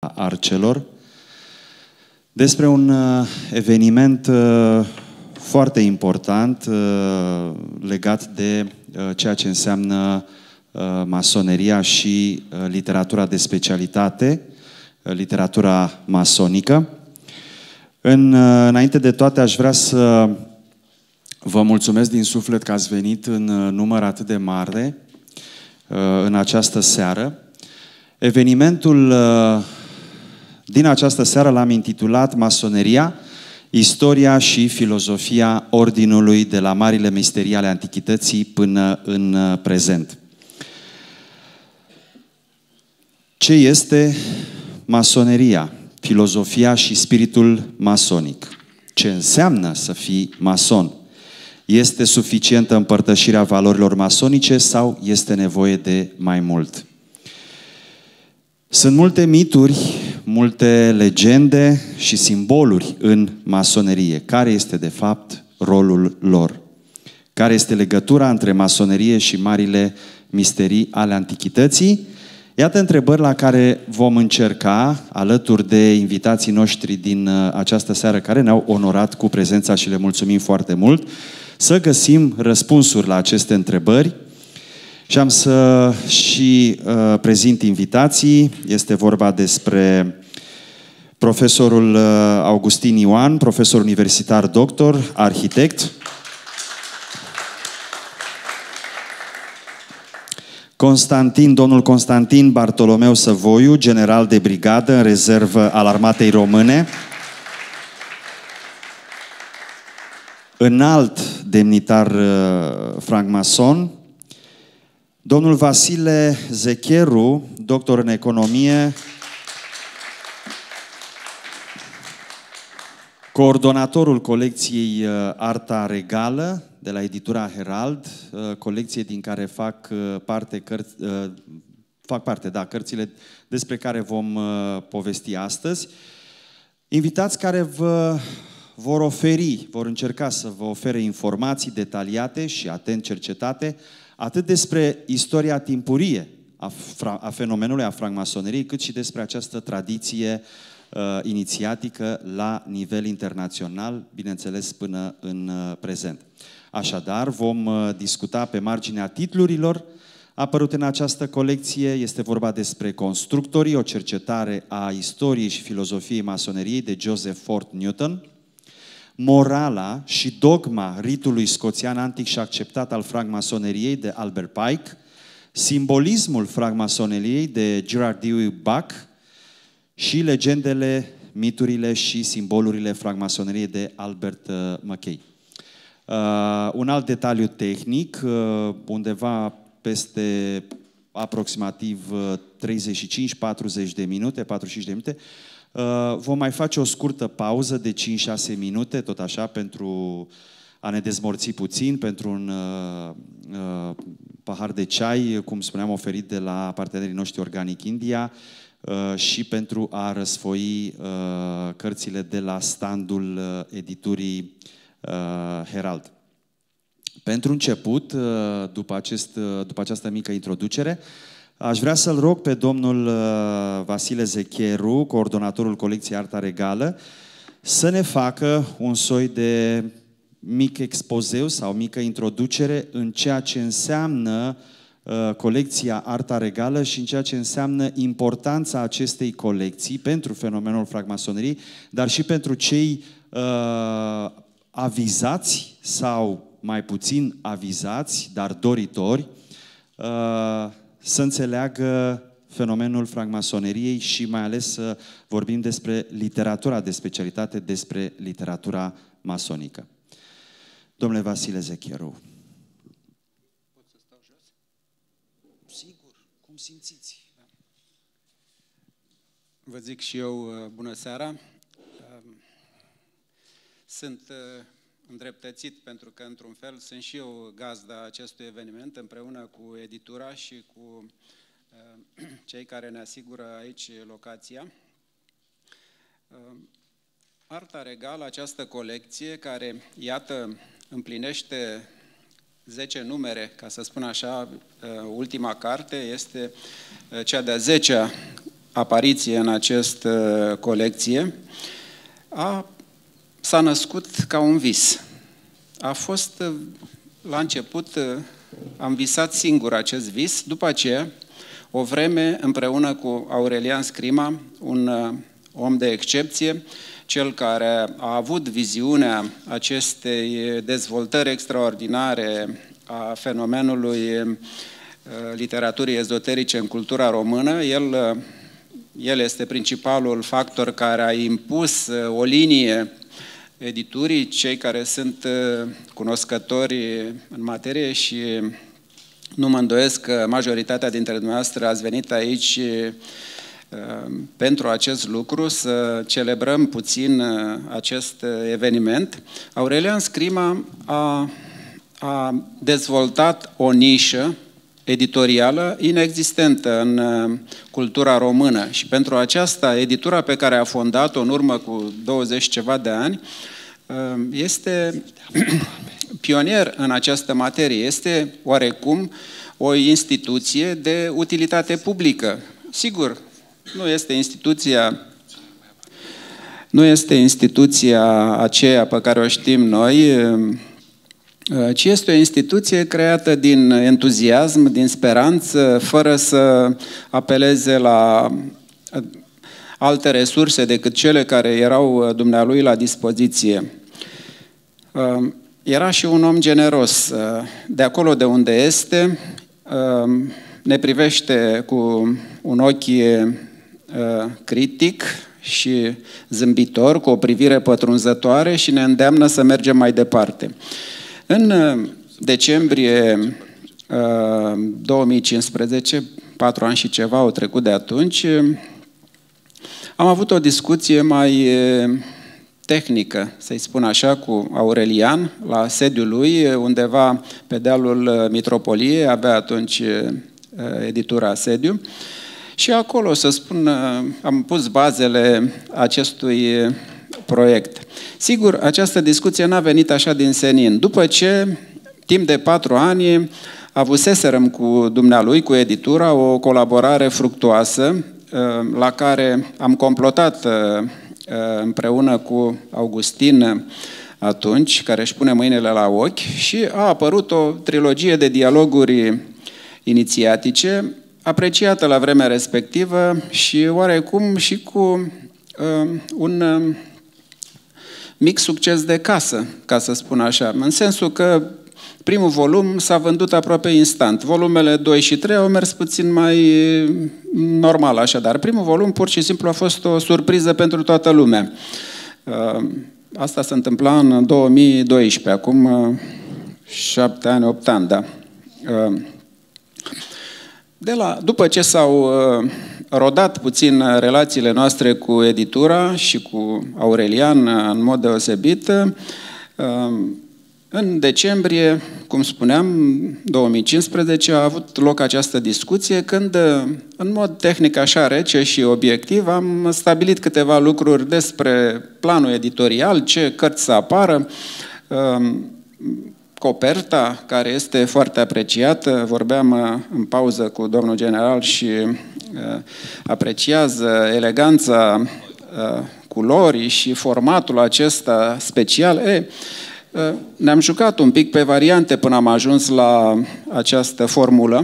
Arcelor, despre un eveniment foarte important legat de ceea ce înseamnă masoneria și literatura de specialitate, literatura masonică. Înainte de toate, aș vrea să vă mulțumesc din suflet că ați venit în număr atât de mare în această seară. Evenimentul din această seară l-am intitulat Masoneria, istoria și filozofia Ordinului de la marile misterii ale Antichității până în prezent. Ce este masoneria, filozofia și spiritul masonic? Ce înseamnă să fii mason? Este suficientă împărtășirea valorilor masonice sau este nevoie de mai mult? Sunt multe mituri, multe legende și simboluri în masonerie. Care este, de fapt, rolul lor? Care este legătura între masonerie și marile misterii ale Antichității? Iată întrebări la care vom încerca, alături de invitații noștri din această seară, care ne-au onorat cu prezența și le mulțumim foarte mult, să găsim răspunsuri la aceste întrebări. Și am să și prezint invitații. Este vorba despre profesorul Augustin Ioan, profesor universitar doctor, arhitect. Domnul Constantin Bartolomeu Săvoiu, general de brigadă în rezervă al Armatei Române. Înalt demnitar francmason. Domnul Vasile Zecheru, doctor în economie, coordonatorul colecției Arta Regală de la editura Herald, colecție din care fac parte cărțile despre care vom povesti astăzi. Invitați care vor încerca să vă ofere informații detaliate și atent cercetate, atât despre istoria timpurie a fenomenului, a francmasoneriei, cât și despre această tradiție inițiatică la nivel internațional, bineînțeles până în prezent. Așadar, vom discuta pe marginea titlurilor apărute în această colecție. Este vorba despre Constructorii, o cercetare a istoriei și filozofiei masoneriei de Joseph Ford Newton, Morala și dogma ritului scoțian antic și acceptat al francmasoneriei de Albert Pike, Simbolismul francmasoneriei de Gerard Dewey Buck și Legendele, miturile și simbolurile francmasoneriei de Albert Mackay. Un alt detaliu tehnic, undeva peste aproximativ 35-40 de minute, 45 de minute, vom mai face o scurtă pauză de 5-6 minute, tot așa, pentru a ne dezmorți puțin, pentru un pahar de ceai, cum spuneam, oferit de la partenerii noștri Organic India, și pentru a răsfoi cărțile de la standul editurii Herald. Pentru început, după această mică introducere, aș vrea să-l rog pe domnul Vasile Zecheru, coordonatorul colecției Arta Regală, să ne facă un soi de mic expozeu sau mică introducere în ceea ce înseamnă colecția Arta Regală și în ceea ce înseamnă importanța acestei colecții pentru fenomenul francmasoneriei, dar și pentru cei avizați sau mai puțin avizați, dar doritori, să înțeleagă fenomenul francmasoneriei și mai ales să vorbim despre literatura de specialitate, despre literatura masonică. Domnule Vasile Zecheru. Pot să stau jos? Sigur, cum simțiți. Vă zic și eu bună seara. Sunt îndreptățit pentru că, într-un fel, sunt și eu gazda acestui eveniment, împreună cu editura și cu cei care ne asigură aici locația. Arta Regală, această colecție care, iată, împlinește 10 numere, ca să spun așa, ultima carte este cea de-a 10-a apariție în această colecție s-a născut ca un vis. A fost, la început, am visat singur acest vis, după aceea, o vreme, împreună cu Aurelian Scrima, un om de excepție, cel care a avut viziunea acestei dezvoltări extraordinare a fenomenului literaturii ezoterice în cultura română. El este principalul factor care a impus o linie editurii, cei care sunt cunoscători în materie, și nu mă îndoiesc că majoritatea dintre dumneavoastră ați venit aici pentru acest lucru, să celebrăm puțin acest eveniment. Aurelian Scrima a dezvoltat o nișă editorială inexistentă în cultura română și pentru aceasta editura pe care a fondat-o în urmă cu 20 ceva de ani este pionier în această materie. Este oarecum o instituție de utilitate publică. Sigur, nu este instituția aceea pe care o știm noi, ci este o instituție creată din entuziasm, din speranță, fără să apeleze la alte resurse decât cele care erau dumnealui la dispoziție. Era și un om generos. De acolo de unde este, ne privește cu un ochi critic și zâmbitor, cu o privire pătrunzătoare și ne îndeamnă să mergem mai departe. În decembrie 2015, 4 ani și ceva au trecut de atunci, am avut o discuție mai tehnică, să-i spun așa, cu Aurelian, la sediul lui, undeva pe dealul Mitropoliei, avea atunci editura Sediu, și acolo, să spun, am pus bazele acestui proiect. Sigur, această discuție n-a venit așa din senin. După ce, timp de 4 ani, avuseserăm cu dumnealui, cu editura, o colaborare fructuoasă, la care am complotat împreună cu Augustin atunci, care își pune mâinile la ochi, și a apărut o trilogie de dialoguri inițiatice, apreciată la vremea respectivă și oarecum și cu un mic succes de casă, ca să spun așa, în sensul că primul volum s-a vândut aproape instant. Volumele 2 și 3 au mers puțin mai normal, așadar. Primul volum pur și simplu a fost o surpriză pentru toată lumea. Asta se întâmpla în 2012, acum 7 ani, 8 ani, da. După ce s-au rodat puțin relațiile noastre cu editura și cu Aurelian în mod deosebit, în decembrie, cum spuneam, 2015, a avut loc această discuție când, în mod tehnic așa rece și obiectiv, am stabilit câteva lucruri despre planul editorial, ce cărți să apară, coperta, care este foarte apreciată. Vorbeam în pauză cu domnul general și apreciază eleganța culorii și formatul acesta special. Ne-am jucat un pic pe variante până am ajuns la această formulă.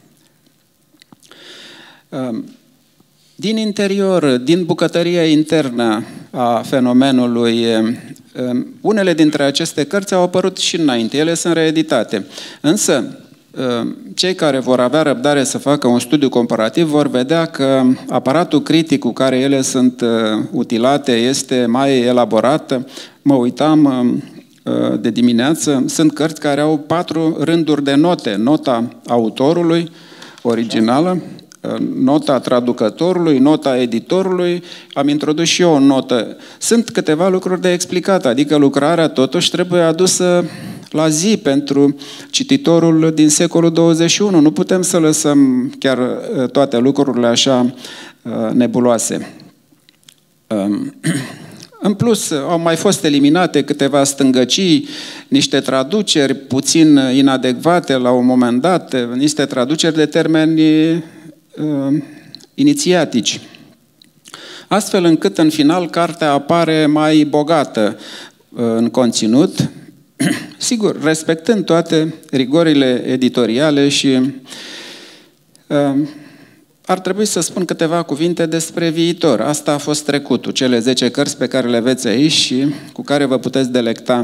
Din interior, din bucătăria internă a fenomenului, unele dintre aceste cărți au apărut și înainte, ele sunt reeditate. Însă, cei care vor avea răbdare să facă un studiu comparativ vor vedea că aparatul critic cu care ele sunt utilate este mai elaborat. Mă uitam de dimineață, sunt cărți care au 4 rânduri de note. Nota autorului, originală, nota traducătorului, nota editorului, am introdus și eu o notă. Sunt câteva lucruri de explicat, adică lucrarea totuși trebuie adusă la zi pentru cititorul din secolul 21. Nu putem să lăsăm chiar toate lucrurile așa nebuloase. În plus, au mai fost eliminate câteva stângăcii, niște traduceri puțin inadecvate la un moment dat, niște traduceri de termeni inițiatici. astfel încât în final cartea apare mai bogată în conținut, sigur, respectând toate rigorile editoriale și ar trebui să spun câteva cuvinte despre viitor. Asta a fost trecutul, cele 10 cărți pe care le veți aici și cu care vă puteți delecta.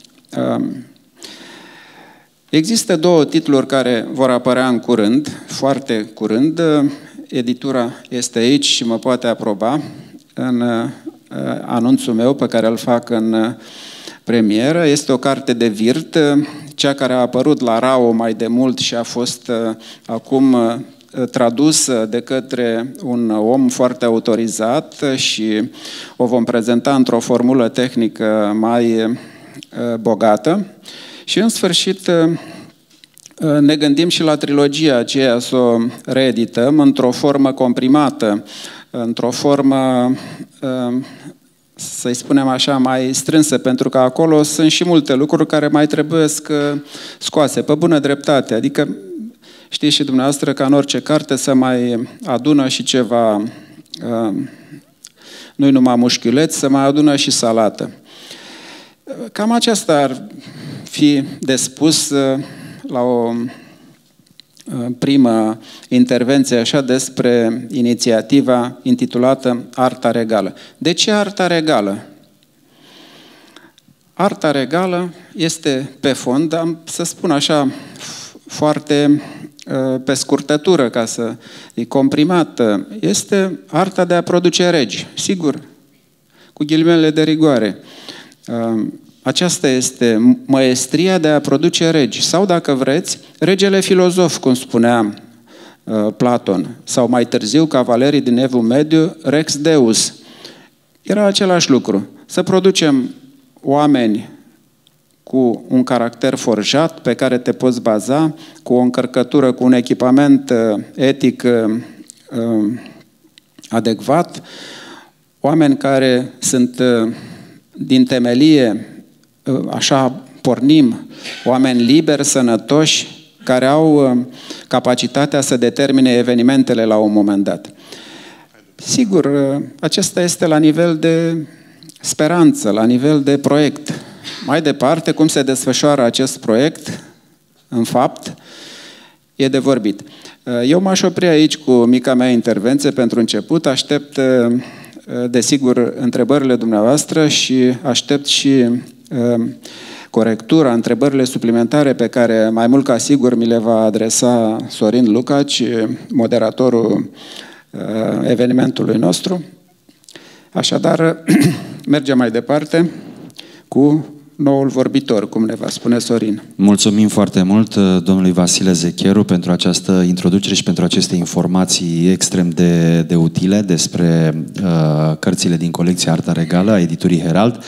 Există 2 titluri care vor apărea în curând, foarte curând. Editura este aici și mă poate aproba în anunțul meu pe care îl fac în premieră. Este o carte de virt, cea care a apărut la RAO mai de mult și a fost acum tradusă de către un om foarte autorizat și o vom prezenta într-o formulă tehnică mai bogată. Și în sfârșit ne gândim și la trilogia aceea să o reedităm într-o formă comprimată, într-o formă, să-i spunem așa, mai strânsă, pentru că acolo sunt și multe lucruri care mai trebuie scoase, pe bună dreptate. Adică știți și dumneavoastră că în orice carte se mai adună și ceva, nu-i numai mușchiuleț, se mai adună și salată. Cam aceasta ar fi de spus la o primă intervenție așa despre inițiativa intitulată Arta Regală. De ce Arta Regală? Arta Regală este pe fond, am să spun așa foarte pe scurtătură, ca să e comprimată, este arta de a produce regi, sigur, cu ghilimele de rigoare. Aceasta este măestria de a produce regi, sau dacă vreți, regele filozof, cum spunea Platon, sau mai târziu cavalerii din Evul Mediu, Rex Deus. Era același lucru, să producem oameni cu un caracter forjat pe care te poți baza, cu o încărcătură, cu un echipament etic adecvat, oameni care sunt din temelie, așa pornim, oameni liberi, sănătoși, care au capacitatea să determine evenimentele la un moment dat. Sigur, acesta este la nivel de speranță, la nivel de proiect. Mai departe, cum se desfășoară acest proiect, în fapt, e de vorbit. Eu m-aș opri aici cu mica mea intervenție pentru început. Aștept, desigur, întrebările dumneavoastră și aștept și corectura, întrebările suplimentare pe care, mai mult ca sigur, mi le va adresa Sorin Lucaci, moderatorul evenimentului nostru. Așadar, mergem mai departe cu noul vorbitor, cum ne va spune Sorin. Mulțumim foarte mult domnului Vasile Zecheru pentru această introducere și pentru aceste informații extrem de utile despre cărțile din colecția Arta Regală a editurii Herald.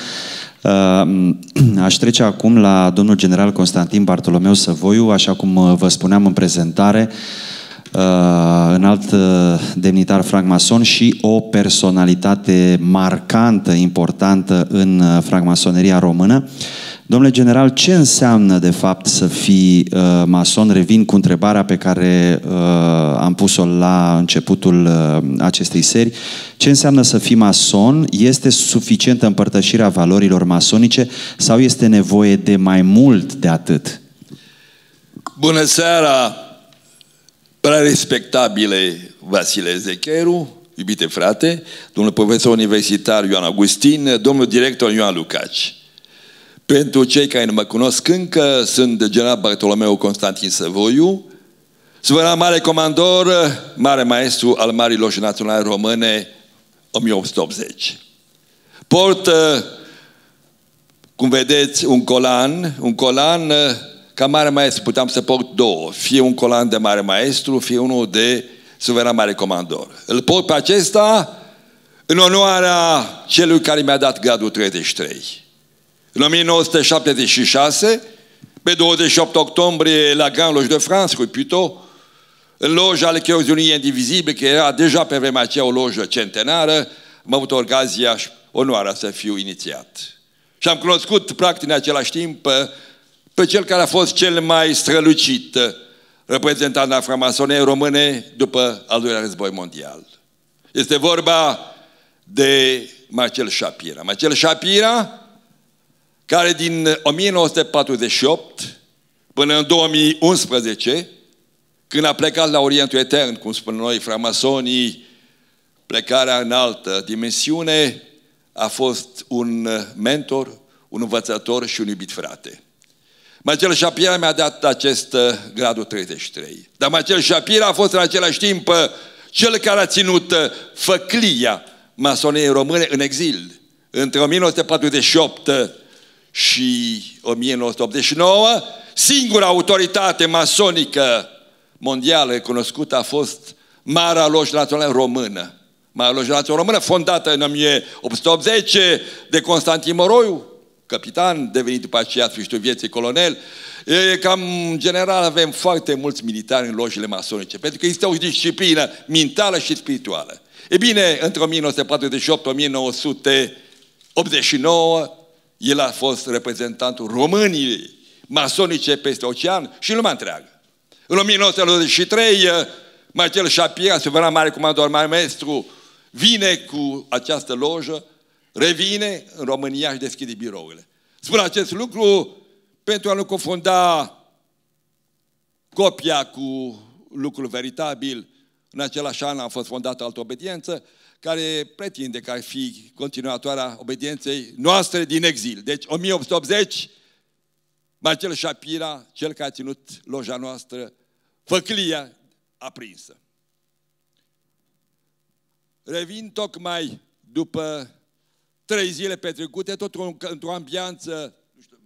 Aș trece acum la domnul general Constantin Bartolomeu Săvoiu, așa cum vă spuneam în prezentare, înalt demnitar francmason și o personalitate marcantă, importantă în francmasoneria română. Domnule general, ce înseamnă de fapt să fii mason? Revin cu întrebarea pe care am pus-o la începutul acestei serii. Ce înseamnă să fii mason? Este suficientă împărtășirea valorilor masonice sau este nevoie de mai mult de atât? Bună seara, prea respectabile Vasile Zecheru, iubite frate, domnul profesor universitar Ioan Augustin, domnul director Ioan Lucaci. Pentru cei care nu mă cunosc încă, sunt general Bartolomeu Constantin Săvoiu, suveran mare comandor, mare maestru al Marii Loji Naționale Române 1880. Port, cum vedeți, un colan, ca mare maestru puteam să port 2, fie un colan de mare maestru, fie unul de suveran mare comandor. Îl port pe acesta în onoarea celui care mi-a dat gradul 33. În 1976, pe 28 octombrie, la Grand Loge de France, cu Puteaux, în loja ale Chœurs Unis Indivisibles, care era deja pe vremea aceea o lojă centenară, am avut ocazia și onoarea să fiu inițiat. Și am cunoscut, practic, în același timp, pe cel care a fost cel mai strălucit reprezentant al francmasoneriei române după al doilea război mondial. Este vorba de Marcel Shapira. Marcel Shapira, care din 1948 până în 2011, când a plecat la Orientul Etern, cum spunem noi, framasonii, plecarea în altă dimensiune, a fost un mentor, un învățător și un iubit frate. Marcel Shapira mi-a dat acest gradul 33. Dar Marcel Shapira a fost în același timp cel care a ținut făclia masoneriei române în exil. Între 1948 și 1989, singura autoritate masonică mondială cunoscută a fost Marea Lojă Națională Română. Marea Lojă Națională Română, fondată în 1880 de Constantin Moroiu, capitan, devenit după aceea sfârșitul vieții colonel. Cam în general avem foarte mulți militari în lojile masonice, pentru că există o disciplină mentală și spirituală. E bine, între 1948-1989, el a fost reprezentantul României masonice peste ocean și în lumea întreagă. În 1993, Marcel Shapira, suveran mare comandor, mare maestru, vine cu această lojă, revine în România și deschide birourile. Spun acest lucru pentru a nu confunda copia cu lucrul veritabil. În același an a fost fondată altă obediență care pretinde că ar fi continuatoarea obedienței noastre din exil. Deci 1880, Marcel Shapira, cel care a ținut loja noastră, făclia aprinsă. Revin tocmai după 3 zile petrecute, tot într-o ambianță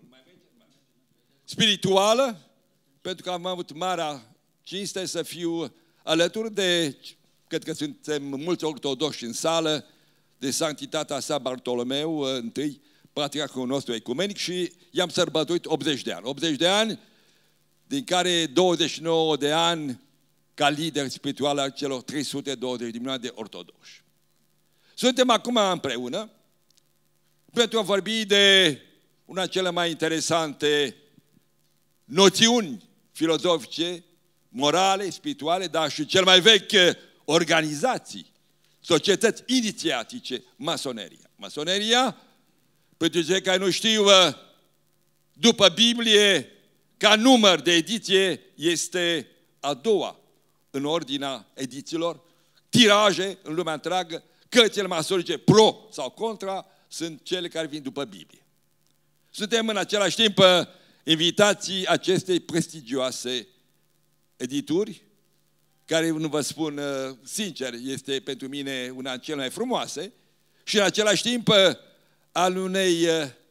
spirituală, pentru că am avut marea cinste să fiu alături de, cred că suntem mulți ortodoxi în sală, de sanctitatea sa Bartolomeu I, patriarhul nostru ecumenic, și i-am sărbătorit 80 de ani. 80 de ani, din care 29 de ani ca lider spiritual al celor 320 de milioane de ortodoxi. Suntem acum împreună pentru a vorbi de una cele mai interesante noțiuni filozofice, morale, spirituale, dar și cel mai vechi organizații, societăți inițiatice, masoneria. Masoneria, pentru cei care nu știu, după Biblie, ca număr de ediție, este a doua în ordinea edițiilor, tiraje în lumea întreagă, cărțile masonice pro sau contra sunt cele care vin după Biblie. Suntem în același timp invitații acestei prestigioase edituri, care, nu vă spun sincer, este pentru mine una dintre cele mai frumoase, și în același timp al unei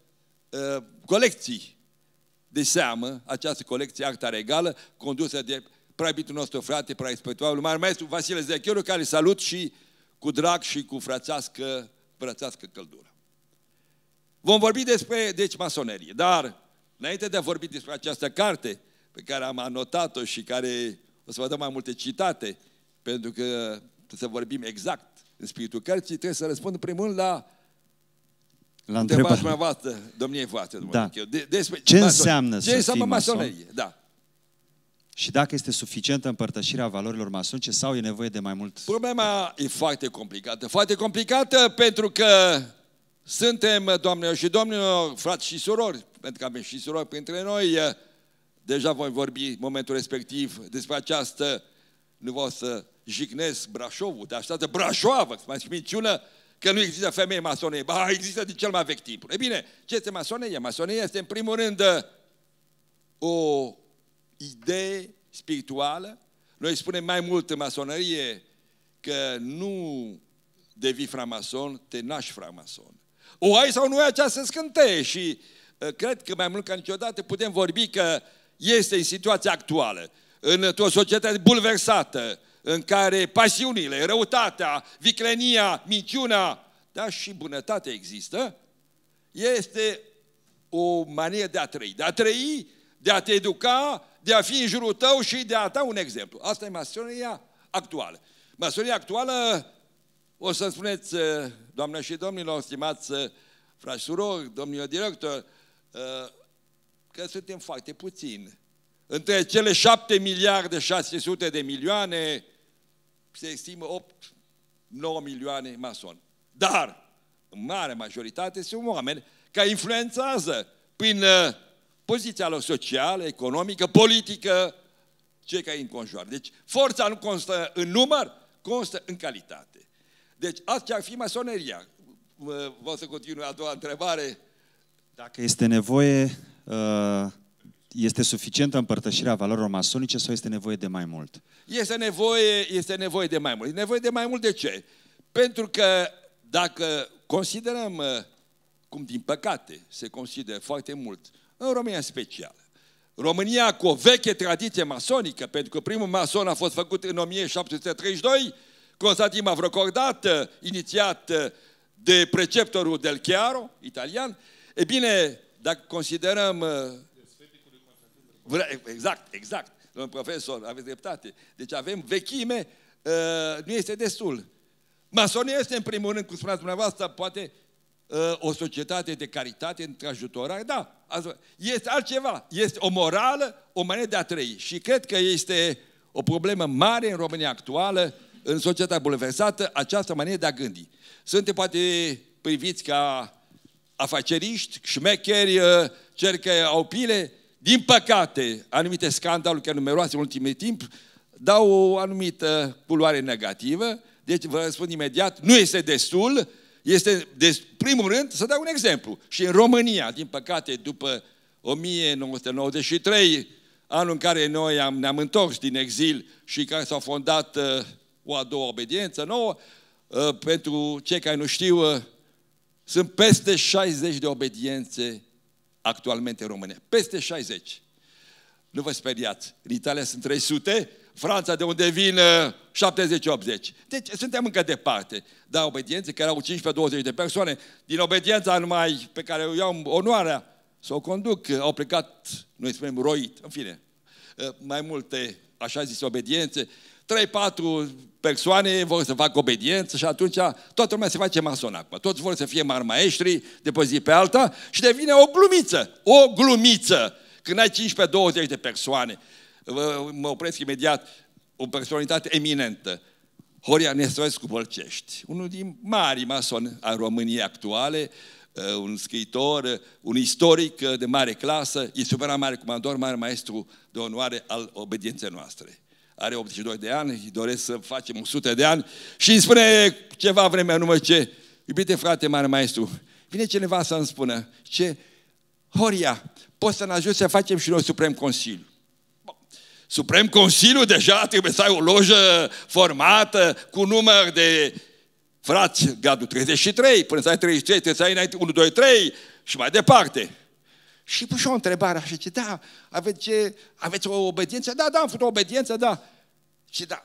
colecții de seamă, această colecție Arta Regală, condusă de preiabitul nostru frate, preispătoarul mare maestru Vasile Zecheru, care salut și cu drag și cu frățească căldură. Vom vorbi despre, deci, masonerie, dar înainte de a vorbi despre această carte pe care am anotat-o și care o să vă dăm mai multe citate, pentru că să vorbim exact în spiritul cărții, trebuie să răspund în primul rând la întrebarea voastră, domniei voastre. Da. Ce înseamnă să fii masonerie? Da. Și dacă este suficientă împărtășirea valorilor masonice sau e nevoie de mai mult? Problema e foarte complicată. Foarte complicată pentru că suntem, doamnelor și domnilor, frați și surori, pentru că avem și surori printre noi. Deja voi vorbi în momentul respectiv despre această, nu vreau să jignesc Brașovul, dar această Brașoavă, mai minciună, că nu există femei masoneie. Ba, există din cel mai vechi timpuri. E bine, ce este masoneia? Masoneia este în primul rând o idee spirituală. Noi spunem mai mult în masonerie că nu devii framason, te naști framason. O ai sau nu ai această scânteie și cred că mai mult ca niciodată putem vorbi că este în situația actuală, într-o societate bulversată, în care pasiunile, răutatea, viclenia, minciuna, dar și bunătatea există, este o manieră de a trăi. De a trăi, de a te educa, de a fi în jurul tău și de a da un exemplu. Asta e masoneria actuală. Masoneria actuală, o să spuneți, doamnă și domnilor, stimați frați surori, domnilor director, că suntem foarte puțini. Între cele 7 miliarde 600 de milioane se estimă 8-9 milioane masoni. Dar, în mare majoritate, sunt oameni care influențează prin poziția lor socială, economică, politică, cei care îi înconjoară. Deci, forța nu constă în număr, constă în calitate. Deci, asta ar fi masoneria. Vă să continui a doua întrebare. Dacă este nevoie, este suficientă împărtășirea valorilor masonice sau este nevoie de mai mult? Este nevoie de mai mult. E nevoie de mai mult de ce? Pentru că dacă considerăm, cum din păcate se consideră foarte mult, în România special, România cu o veche tradiție masonică, pentru că primul mason a fost făcut în 1732, Constantin Mavrocordat, inițiat de preceptorul Del Chiaro, italian. E bine, dacă considerăm... Exact, domnul profesor, aveți dreptate. Deci avem vechime, nu este destul. Masonia este, în primul rând, cum spuneați dumneavoastră, poate o societate de caritate, între ajutorare, da, este altceva, este o morală, o manieră de a trăi. Și cred că este o problemă mare în România actuală, în societatea bulversată, această manieră de a gândi. Suntem poate priviți ca afaceriști, șmecheri, cei care au pile. Din păcate, anumite scandaluri, chiar numeroase în ultimul timp, dau o anumită culoare negativă. Deci vă răspund imediat, nu este destul. Este, primul rând, să dau un exemplu. Și în România, din păcate, după 1993, anul în care noi ne-am întors din exil și care s-a fondat o a doua obediență nouă, pentru cei care nu știu, sunt peste 60 de obediențe actualmente în România. Peste 60. Nu vă speriați. În Italia sunt 300, Franța de unde vin 70-80. Deci suntem încă departe. Dar obediențe care au 15-20 de persoane, din obediența numai pe care eu am onoarea să o conduc, au plecat, noi spunem roit, în fine, mai multe, așa zise, obediențe. 3-4 persoane vor să facă obediență și atunci toată lumea se face mason acum. Toți vor să fie mari maestri de pe zi pe alta și devine o glumiță. O glumiță. Când ai 15-20 de persoane, mă opresc imediat, o personalitate eminentă, Horia Nestorescu Bălcești, unul din mari masoni al României actuale, un scriitor, un istoric de mare clasă, e suveran mare comandor, mare maestru de onoare al obedienței noastre. Are 82 de ani, îi doresc să facem 100 de ani și îmi spune ceva vreme anume ce, iubite frate mare maestru, vine cineva să îmi spună, ce, Horia, poți să ne ajut să facem și noi Suprem Consiliu. Suprem Consiliu deja trebuie să ai o lojă formată cu număr de frați, gradul 33, până să ai 33, trebuie să ai înainte 1, 2, 3 și mai departe. Și pus o întrebare așa, ce, da, aveți o obediență? Da, am făcut o obediență, da. Și da,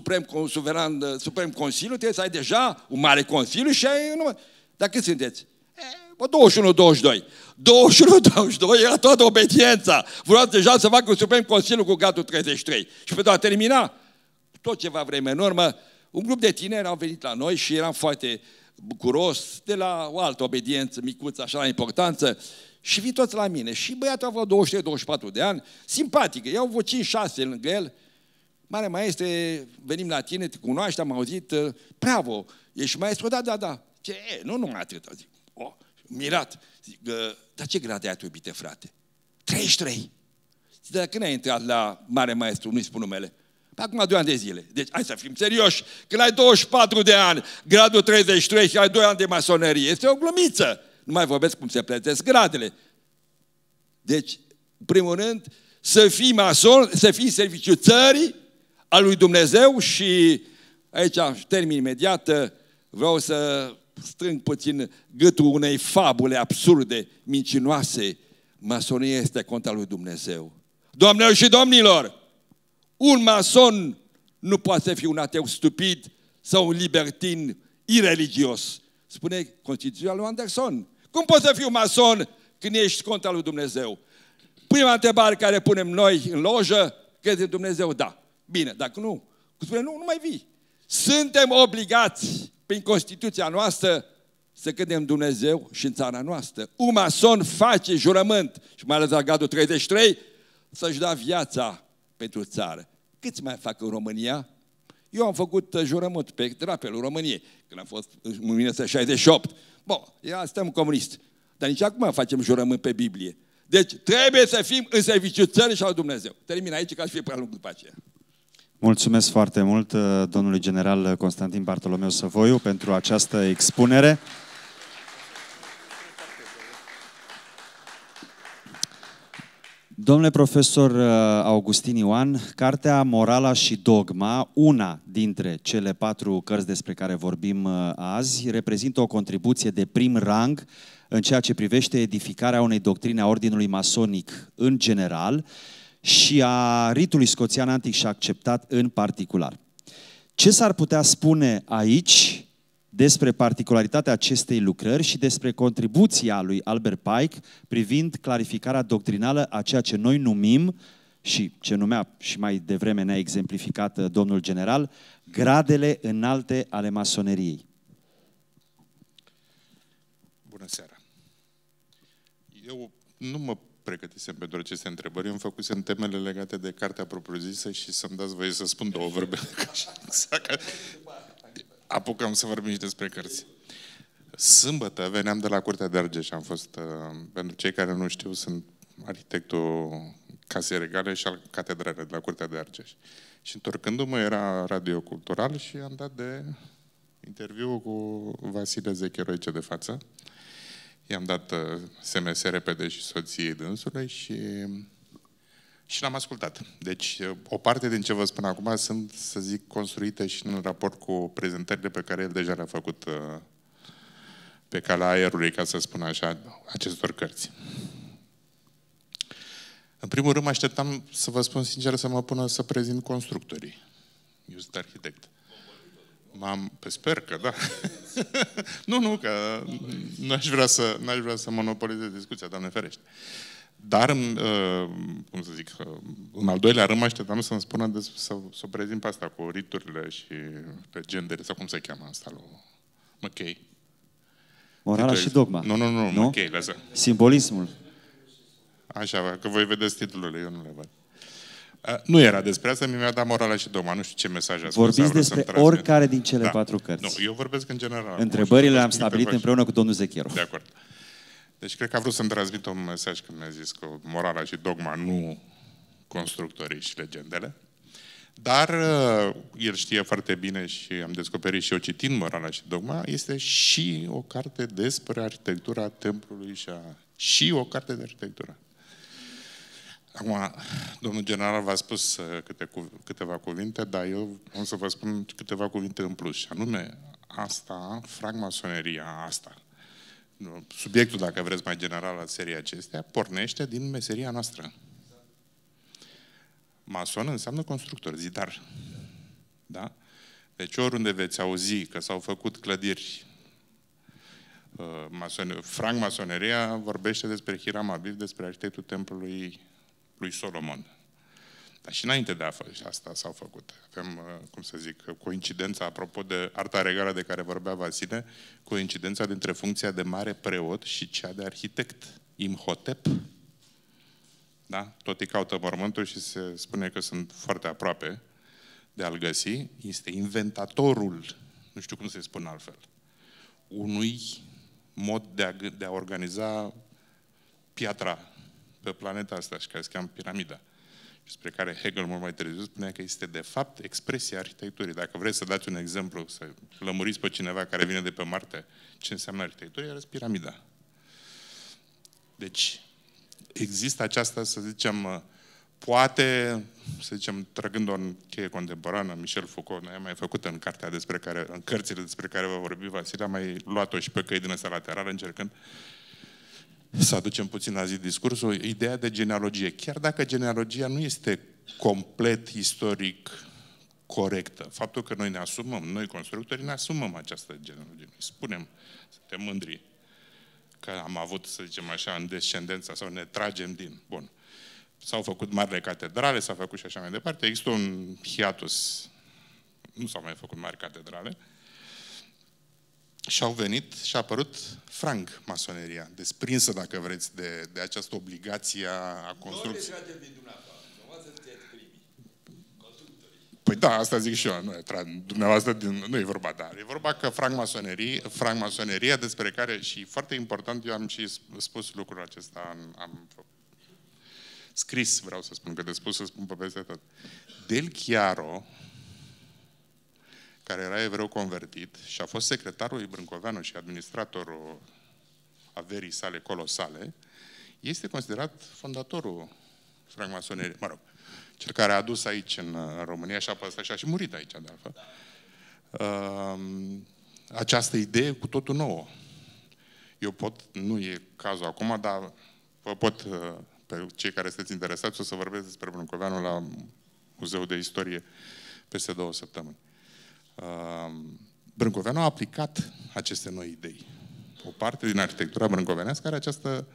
Suprem Consiliu trebuie să ai deja un mare Consiliu și ai număr. Dar cât sunteți? 21-22. 21-22 era toată obediența. Vreau deja să fac un Suprem Consiliu cu gradul 33. Și pentru a termina, tot ceva vreme în urmă, un grup de tineri au venit la noi și eram foarte bucuros de la o altă obediență micuță, așa la importanță, și vin toți la mine. Și băiatul avea 23-24 de ani, simpatică, eu vă 5-6 lângă el. Mare maestre, venim la tine, te cunoaște, am auzit, bravo, ești maestru? Da. Ce, nu numai atât, zic. Mirat. Zic, dar ce grad ai tu, iubite frate? 33. Zic, dar când ai intrat la mare maestru, nu-i spun numele? Pe acum 2 ani de zile. Deci, hai să fim serioși. Când ai 24 de ani, gradul 33 și ai 2 ani de masonerie, este o glumiță. Nu mai vorbesc cum se plătesc gradele. Deci, în primul rând, să fii mason, să fii serviciu țării, al lui Dumnezeu și aici termin imediat, vreau să strâng puțin gâtul unei fabule absurde, mincinoase. Masonia este contra lui Dumnezeu. Doamnelor și domnilor, un mason nu poate să fie un ateu stupid sau un libertin ireligios. Spune Constituția lui Anderson. Cum poți să fii un mason când ești contra lui Dumnezeu? Prima întrebare care punem noi în lojă, crezi în Dumnezeu? Da. Bine, dacă nu, spune nu mai vii. Suntem obligați prin Constituția noastră să credem în Dumnezeu și în țara noastră. Un mason face jurământ, și mai ales la gradul 33, să-și da viața pentru țară. Câți mai fac în România? Eu am făcut jurământ pe drapelul României, când am fost în 1968. Bun, ia suntem comunist. Dar nici acum facem jurământ pe Biblie. Deci trebuie să fim în serviciul țării și al Dumnezeu. Termin aici ca să fie prea lung după aceea. Mulțumesc foarte mult domnului general Constantin Bartolomeu Săvoiu pentru această expunere. Domnule profesor Augustin Ioan, cartea Morala și Dogma, una dintre cele 4 cărți despre care vorbim azi, reprezintă o contribuție de prim rang în ceea ce privește edificarea unei doctrine a ordinului masonic în general și a ritului scoțian antic și acceptat în particular. Ce s-ar putea spune aici despre particularitatea acestei lucrări și despre contribuția lui Albert Pike privind clarificarea doctrinală a ceea ce noi numim, și ce numea și mai devreme ne-a exemplificat domnul general, gradele înalte ale masoneriei? Bună seara! Eu nu mă pregătisem pentru aceste întrebări, eu îmi făcusem temele legate de cartea propriu-zisă și să-mi dați voie să spun 2 vorbe. Exact. Apucăm să vorbim și despre cărți. Sâmbătă veneam de la Curtea de Argeș. Am fost, pentru cei care nu știu, sunt arhitectul Casei Regale și al Catedralei de la Curtea de Argeș. Și întorcându-mă, era Radio Cultural și am dat de interviu cu Vasile Zecheru aici de față. I-am dat SMS repede și soției dânsului și l-am ascultat. Deci, o parte din ce vă spun acum sunt, să zic, construite și în raport cu prezentările pe care el deja le-a făcut pe calea aerului, ca să spun așa, acestor cărți. În primul rând, mă așteptam, să vă spun sincer, să mă pună să prezint constructorii. Eu sunt arhitect. Sper că da. Nu, că n-aș vrea să monopolizez discuția, Doamne ferește. Dar, cum să zic, în al doilea rând mă așteptam să-mi spună să prezint pe asta cu riturile și legendele, sau cum se cheamă asta, lui McKay. Morala și dogma. Nu, McKay, lasă. Simbolismul. Așa, că voi vedeți titlurile, eu nu le văd. Nu era despre asta, mi-a dat Morala și Dogma, nu știu ce mesaj a spus. Vorbiți despre oricare din cele 4 cărți. Nu, eu vorbesc în general. Întrebările le-am stabilit împreună cu domnul Zecheru. De acord. Deci cred că a vrut să-mi transmit un mesaj când mi-a zis că Morala și Dogma, nu constructorii și legendele. Dar el știe foarte bine și am descoperit și eu citind Morala și Dogma, este și o carte despre arhitectura templului și o carte de arhitectură. Acum, domnul general v-a spus câteva cuvinte, dar eu o să vă spun câteva cuvinte în plus. Și anume, francmasoneria asta, subiectul, dacă vreți, mai general al seriei acestea, pornește din meseria noastră. Mason înseamnă constructor, zidar. Da? Deci oriunde veți auzi că s-au făcut clădiri, francmasoneria vorbește despre Hiram Abiv, despre arhitectul templului lui Solomon. Dar și înainte de asta s-au făcut. Avem, cum să zic, coincidența, apropo de arta regală de care vorbea Vasile, coincidența dintre funcția de mare preot și cea de arhitect. Imhotep, da? Tot îi caută mormântul și se spune că sunt foarte aproape de a-l găsi. Este inventatorul, nu știu cum se spune altfel, unui mod de a organiza piatra pe planeta asta și care se cheamă piramida. Despre care Hegel mult mai târziu spunea că este de fapt expresia arhitecturii. Dacă vreți să dați un exemplu, să lămuriți pe cineva care vine de pe Marte ce înseamnă arhitectură, arăți piramida. Deci, există aceasta, să zicem, poate, să zicem, trăgând-o în cheie contemporană, Michel Foucault ne-a mai făcut în cărțile despre care va vorbi Vasile, a mai luat-o și pe căi din ăsta laterală, încercând să aducem puțin la zi discursul, ideea de genealogie. Chiar dacă genealogia nu este complet istoric corectă, faptul că noi ne asumăm, noi constructorii ne asumăm această genealogie. Noi spunem, suntem mândri că am avut, să zicem așa, în descendența sau ne tragem din. Bun. S-au făcut marile catedrale, s-a făcut și așa mai departe. Există un hiatus, nu s-au mai făcut mari catedrale, și au venit și a apărut francmasoneria, desprinsă, dacă vreți, de această obligație a construcției. Păi da, asta zic și eu, dumneavoastră nu e vorba, dar e vorba că francmasoneria despre care, și foarte important, eu am și spus lucrul acesta, am scris, vreau să spun, că de spus să spun pe peste tot. Del Chiaro, care era evreu convertit și a fost secretarul lui Brâncoveanu și administratorul averii sale colosale, este considerat fondatorul francmasoneriei, mă rog, cel care a adus aici în România și a păstrat și a și murit aici, de altfel, această idee cu totul nouă. Eu nu e cazul acum, dar vă pot, pe cei care sunteți interesați, o să vorbesc despre Brâncoveanu la Muzeul de Istorie peste 2 săptămâni. Brâncoveanu a aplicat aceste noi idei. O parte din arhitectura brâncovenească are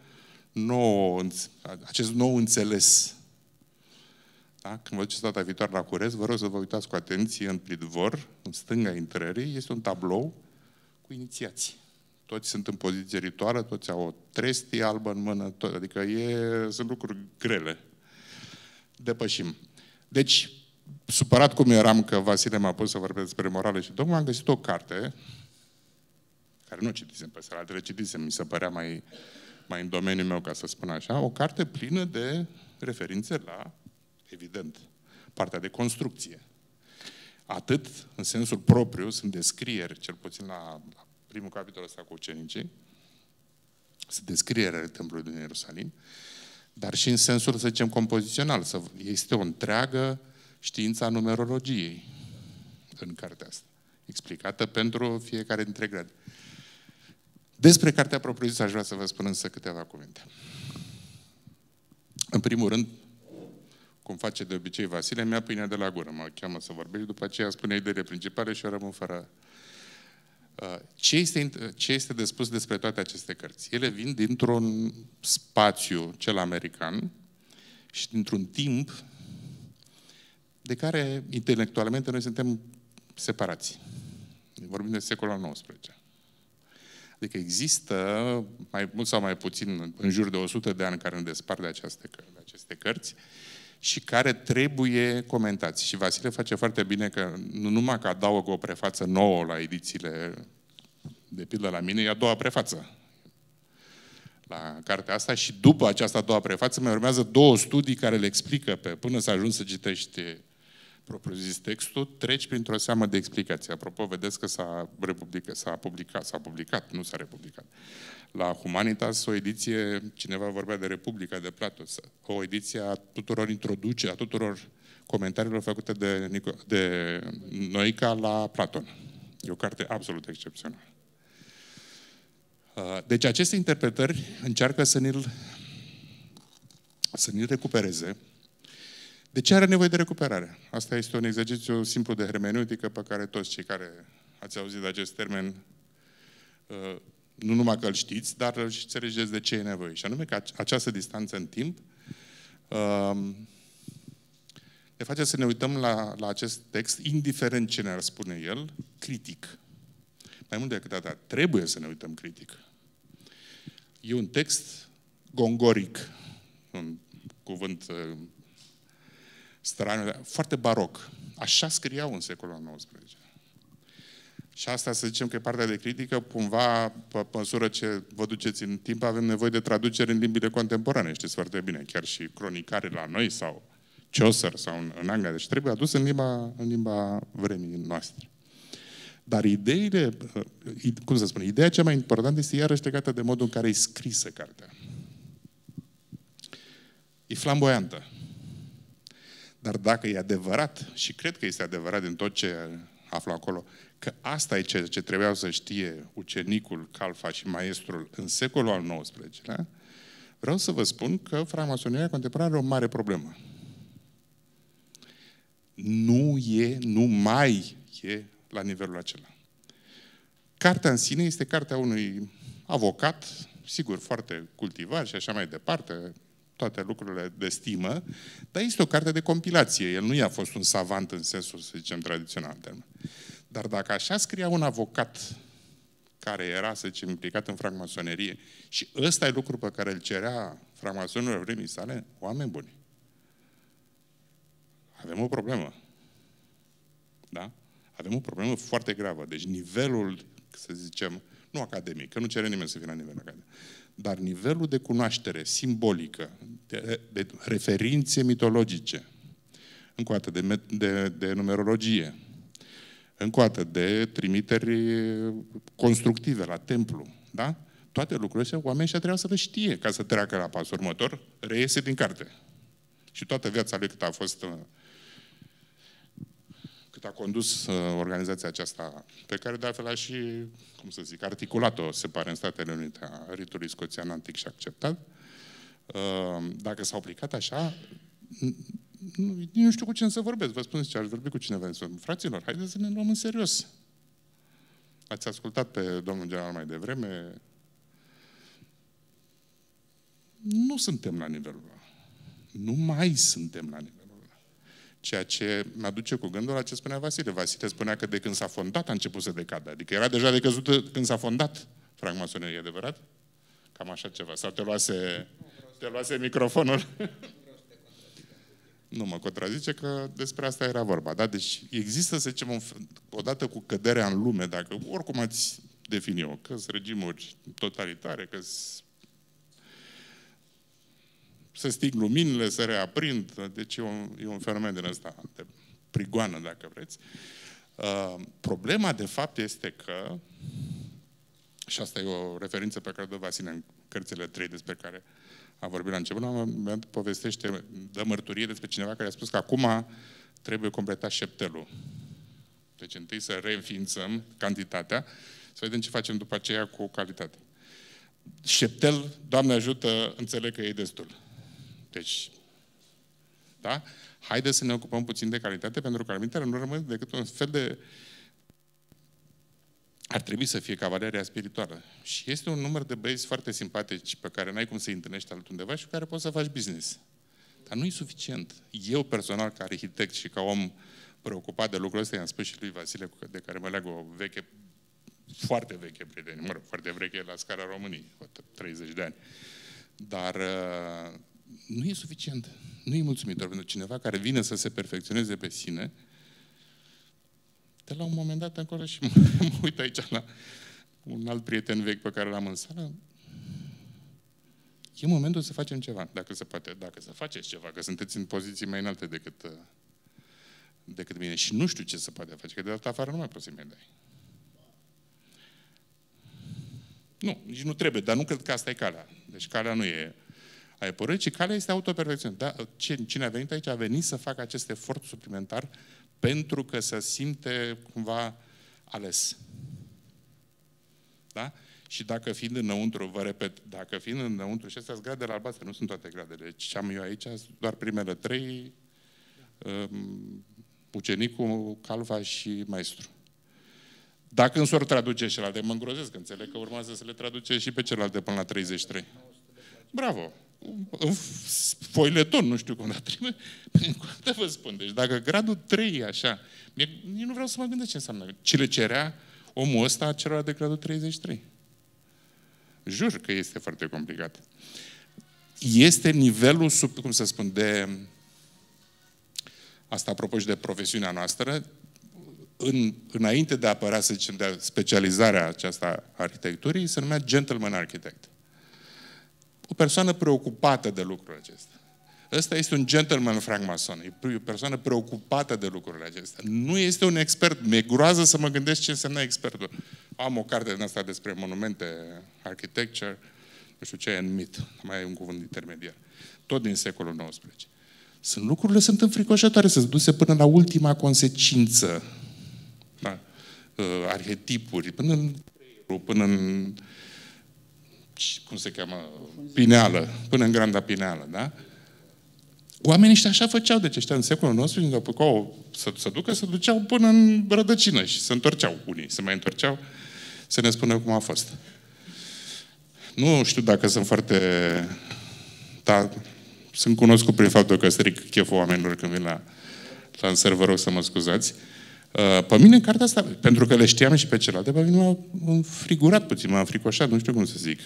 acest nou înțeles. Da? Când vă duceți data viitoare la Cureț, vă rog să vă uitați cu atenție în Pridvor, în stânga intrării, este un tablou cu inițiații. Toți sunt în poziție rituală, toți au o trestie albă în mână, adică sunt lucruri grele. Depășim. Deci, supărat cum eram că Vasile m-a pus să vorbesc despre morală și dogmă, am găsit o carte, care nu citisem pe altele citisem, mi se părea mai în domeniul meu, ca să spun așa, o carte plină de referințe la, evident, partea de construcție. Atât în sensul propriu, sunt descrieri, cel puțin la primul capitol ăsta cu ucenicii, sunt descrieri ale templului din Ierusalim, dar și în sensul, să zicem, compozițional. Este o întreagă știință a numerologiei în cartea asta, explicată pentru fiecare dintre grade. Despre cartea propriu-zisă aș vrea să vă spun însă câteva cuvinte. În primul rând, cum face de obicei Vasile, mi-a pâinea de la gură, mă cheamă să vorbesc, după aceea spune ideile principale și eu rămân fără. Ce este de spus despre toate aceste cărți? Ele vin dintr-un spațiu, cel american, și dintr-un timp de care, intelectualmente, noi suntem separați. Vorbim de secolul XIX. Adică există, mai mult sau mai puțin, în jur de 100 de ani care ne despart de aceste cărți și care trebuie comentați. Și Vasile face foarte bine că nu numai că adaugă o prefață nouă la edițiile, de pildă la mine, e a doua prefață la cartea asta și după această a doua prefață mai urmează 2 studii care le explică până să ajungi să citești propriu-zis textul, treci printr-o seamă de explicații. Apropo, vedeți că s-a publicat, nu s-a republicat. La Humanitas, o ediție, cineva vorbea de Republica de Platon, o ediție a tuturor a tuturor comentariilor făcute de Noica la Platon. E o carte absolut excepțională. Deci aceste interpretări încearcă să ne-l recupereze. De ce are nevoie de recuperare? Asta este un exercițiu simplu de hermeneutică pe care toți cei care ați auzit de acest termen nu numai că îl știți, dar îl și înțelegeți de ce e nevoie. Și anume că această distanță în timp ne face să ne uităm la acest text, indiferent ce ne-ar spune el, critic. Mai mult decât atât, trebuie să ne uităm critic. E un text gongoric, un cuvânt straniu, foarte baroc. Așa scriau în secolul XIX. Și asta, să zicem că e partea de critică, cumva, pe măsură ce vă duceți în timp, avem nevoie de traduceri în limbile contemporane, știți foarte bine, chiar și cronicare la noi, sau Chaucer, sau în Anglia, deci trebuie adus în limba vremii noastre. Dar ideile, cum să spun, ideea cea mai importantă este iarăși legată de modul în care e scrisă cartea. E flamboiantă. Dar dacă e adevărat, și cred că este adevărat din tot ce aflu acolo, că asta e ceea ce trebuiau să știe ucenicul, calfa și maestrul în secolul al XIX-lea, vreau să vă spun că francmasoneria contemporană are o mare problemă. Nu mai e la nivelul acela. Cartea în sine este cartea unui avocat, sigur, foarte cultivat și așa mai departe, toate lucrurile de stimă, dar este o carte de compilație. El nu i-a fost un savant în sensul, să zicem, tradițional. Dar dacă așa scria un avocat care era, să zicem, implicat în francmasonerie și ăsta e lucru pe care îl cerea francmasonilor vremii sale, oameni buni, avem o problemă. Da? Avem o problemă foarte gravă. Deci nivelul, să zicem, nu academic, că nu cere nimeni să fie la nivel academic, dar nivelul de cunoaștere simbolică, de referințe mitologice, încă o dată de numerologie, încă o dată de trimiteri constructive la templu, da? Toate lucrurile astea, oamenii ăștia trebuia să le știe ca să treacă la pasul următor, reiese din carte. Și toată viața lui cât a condus organizația aceasta, pe care de altfel a și, cum să zic, articulat-o, se pare, în Statele Unite, a ritului scoțian antic și acceptat. Dacă s-au aplicat așa, nu știu cu cine să vorbesc. Vă spun ce aș vorbi cu cineva. Fraților, haideți să ne luăm în serios. Ați ascultat pe domnul general mai devreme. Nu suntem la nivelul ăla. Nu mai suntem la nivelul ăla. Ceea ce mă aduce cu gândul la ce spunea Vasile. Vasile spunea că de când s-a fondat a început să decadă. Adică era deja de căzută când s-a fondat francmasoneria, adevărat? Cam așa ceva. Sau te luase microfonul? Nu mă contrazice că despre asta era vorba. Da? Deci există, să zicem, odată cu căderea în lume, dacă oricum ați defini-o, că-s regimuri totalitare, că să sting luminile, să reaprind, deci e un fenomen din ăsta de prigoană, dacă vreți. Problema, de fapt, este că, și asta e o referință pe care o dă Vasile în cărțile 3 despre care a vorbit la început, la un moment povestește, dă mărturie despre cineva care a spus că acum trebuie completat șeptelul. Deci întâi să reînființăm cantitatea, să vedem ce facem după aceea cu calitatea. Șeptel, Doamne ajută, înțeleg că e destul. Deci, da? Haideți să ne ocupăm puțin de calitate, pentru că alminteri nu rămâne decât un fel de... Ar trebui să fie cavaleria spirituală. Și este un număr de băieți foarte simpatici pe care n-ai cum să-i întâlnești altundeva și cu care poți să faci business. Dar nu e suficient. Eu personal, ca arhitect și ca om preocupat de lucrul ăsta, i-am spus și lui Vasile, de care mă leagă o foarte veche prietenie, mă rog, foarte veche la scara României, 30 de ani. Dar nu e suficient. Nu e mulțumitor pentru cineva care vine să se perfecționeze pe sine. De la un moment dat încolo și mă uit aici la un alt prieten vechi pe care l-am în sală. E momentul să facem ceva, dacă se poate, dacă să faceți ceva, că sunteți în poziții mai înalte decât mine. Și nu știu ce se poate face, că de data afară nu mai poți să-mi mai dai. Nu, nici nu trebuie, dar nu cred că asta e calea. Deci calea nu e a epurării, ci calea este autoperfecțiune. Da, cine a venit aici a venit să facă acest efort suplimentar pentru că se simte cumva ales. Da? Și dacă fiind înăuntru, vă repet, dacă fiind înăuntru, și astea sunt gradele albastre, nu sunt toate gradele. Deci ce am eu aici, doar primele 3, ucenicul, calva și maestru. Dacă însă ori traduce celelalte, mă îngrozesc, că înțeleg că urmează să le traduce și pe celelalte până la 33. Bravo! În foileton, nu știu cum, dar trebuie, încă vă spun, deci dacă gradul 3 e așa, eu nu vreau să mă gândesc ce înseamnă. Ce le cerea omul ăsta celor de gradul 33? Jur că este foarte complicat. Este nivelul, cum să spun, de... Asta apropo și de profesiunea noastră, înainte de a apărea, să zicem, de specializarea aceasta a arhitecturii, se numea gentleman architect. O persoană preocupată de lucrurile acestea. Ăsta este un gentleman francmason. E o persoană preocupată de lucrurile acestea. Nu este un expert. Mi-e groază să mă gândesc ce înseamnă expertul. Am o carte din asta despre monumente, architecture, nu știu ce e în mit. Mai e un cuvânt intermediar. Tot din secolul XIX. Lucrurile sunt înfricoșătoare, să se duce până la ultima consecință. Da? Arhetipuri, până în cum se cheamă? Pineală, până în granda pineală, da? Oamenii ăștia așa făceau, deci ăștia în secolul XIX, când apucau să ducă, se duceau până în rădăcină și se întorceau unii, se mai întorceau să ne spună cum a fost. Nu știu dacă sunt foarte... Da, sunt cunoscut prin faptul că stric cheful oamenilor când vin la server, vă rog să mă scuzați. Pe mine, în cartea asta, pentru că le știam și pe celelalte, pe mine m-a înfrigurat puțin, m-a înfricoșat, nu știu cum să zic.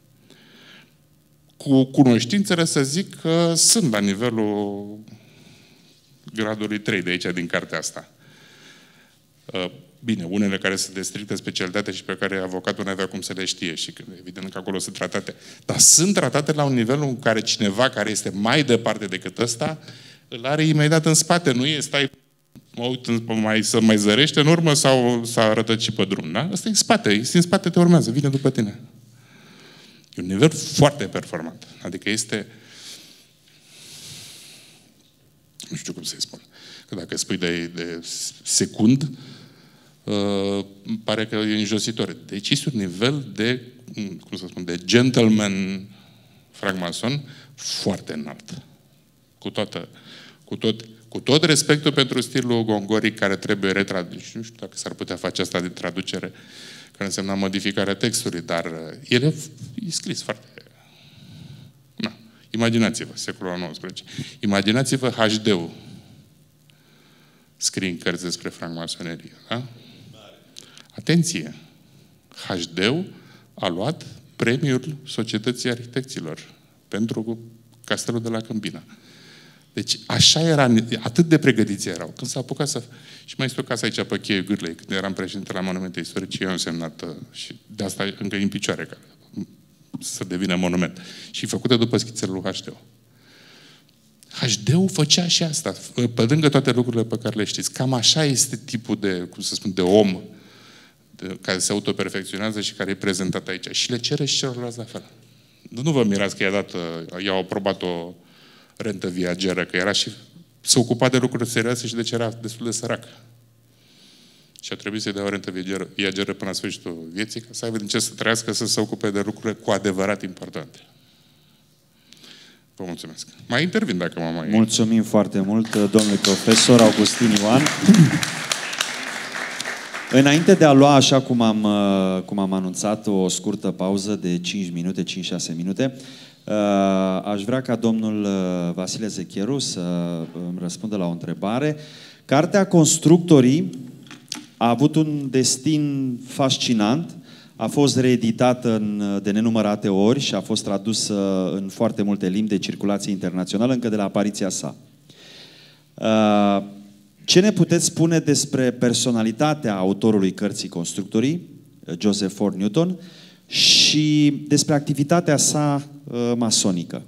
Cu cunoștințele să zic că sunt la nivelul gradului 3 de aici, din cartea asta. Bine, unele care sunt de strictă specialitate și pe care avocatul nu avea cum să le știe și evident că acolo sunt tratate. Dar sunt tratate la un nivel în care cineva care este mai departe decât ăsta îl are imediat în spate. Nu e, stai, mă uit, să mai zărește în urmă sau s-a rătăcit pe drum. Da? Ăsta e în spate, este în spate, te urmează, vine după tine. E un nivel foarte performant. Adică este... Nu știu cum să-i spun. Că dacă spui de secund, pare că e înjositor. Deci este un nivel de, cum să spun, de gentleman francmason foarte înalt. Cu tot respectul pentru stilul gongoric care trebuie retradus. Nu știu dacă s-ar putea face asta de traducere, care însemna modificarea textului, dar el e scris foarte... Na. Imaginați-vă, secolul XIX. Imaginați-vă HD-ul. Scrie în cărți despre francmasonerie. Da? Atenție! HD-ul a luat premiul Societății Arhitecților pentru Castelul de la Câmpina. Deci așa era, atât de pregătiți erau. Când s-a apucat să... Și mai este o casă aici pe Cheie Gârlei, când eram președinte la Monumente Istorice, eu am semnat și de asta încă e în picioare, ca să devină monument. Și făcută după schițele lui HD-ul. HD-ul făcea și asta, pe lângă toate lucrurile pe care le știți. Cam așa este tipul de, cum să spun, de om care se autoperfecționează și care e prezentat aici. Și le cere și celorlalți la fel. Nu vă mirați că i-au aprobat o rentă viageră, că era și se ocupa de lucruri serioase și deci era destul de sărac. Și a trebuit să-i dea o rentă viageră până la sfârșitul vieții, ca să aibă din ce să trăiască, să se ocupe de lucruri cu adevărat importante. Vă mulțumesc. Mai intervin dacă mă mai... Mulțumim foarte mult, domnule profesor Augustin Ioan. Înainte de a lua, așa cum am anunțat, o scurtă pauză de 5 minute, 5-6 minute, aș vrea ca domnul Vasile Zecheru să îmi răspundă la o întrebare. Cartea Constructorii a avut un destin fascinant, a fost reeditată de nenumărate ori și a fost tradusă în foarte multe limbi de circulație internațională încă de la apariția sa. Ce ne puteți spune despre personalitatea autorului cărții Constructorii, Joseph Ford Newton, și despre activitatea sa masonică?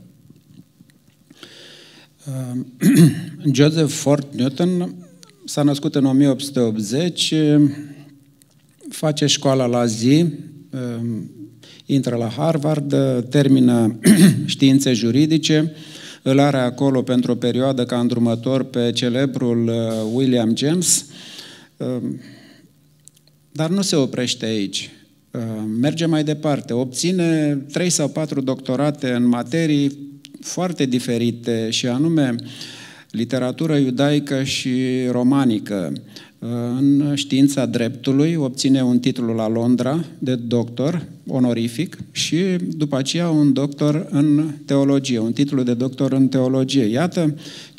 Joseph Ford Newton s-a născut în 1880, face școala la zi, intră la Harvard, termină științe juridice, îl are acolo pentru o perioadă ca îndrumător pe celebrul William James, dar nu se oprește aici. Merge mai departe, obține 3 sau 4 doctorate în materii foarte diferite, și anume literatură iudaică și romanică. În știința dreptului obține un titlu la Londra de doctor onorific și după aceea un doctor în teologie, un titlu de doctor în teologie. Iată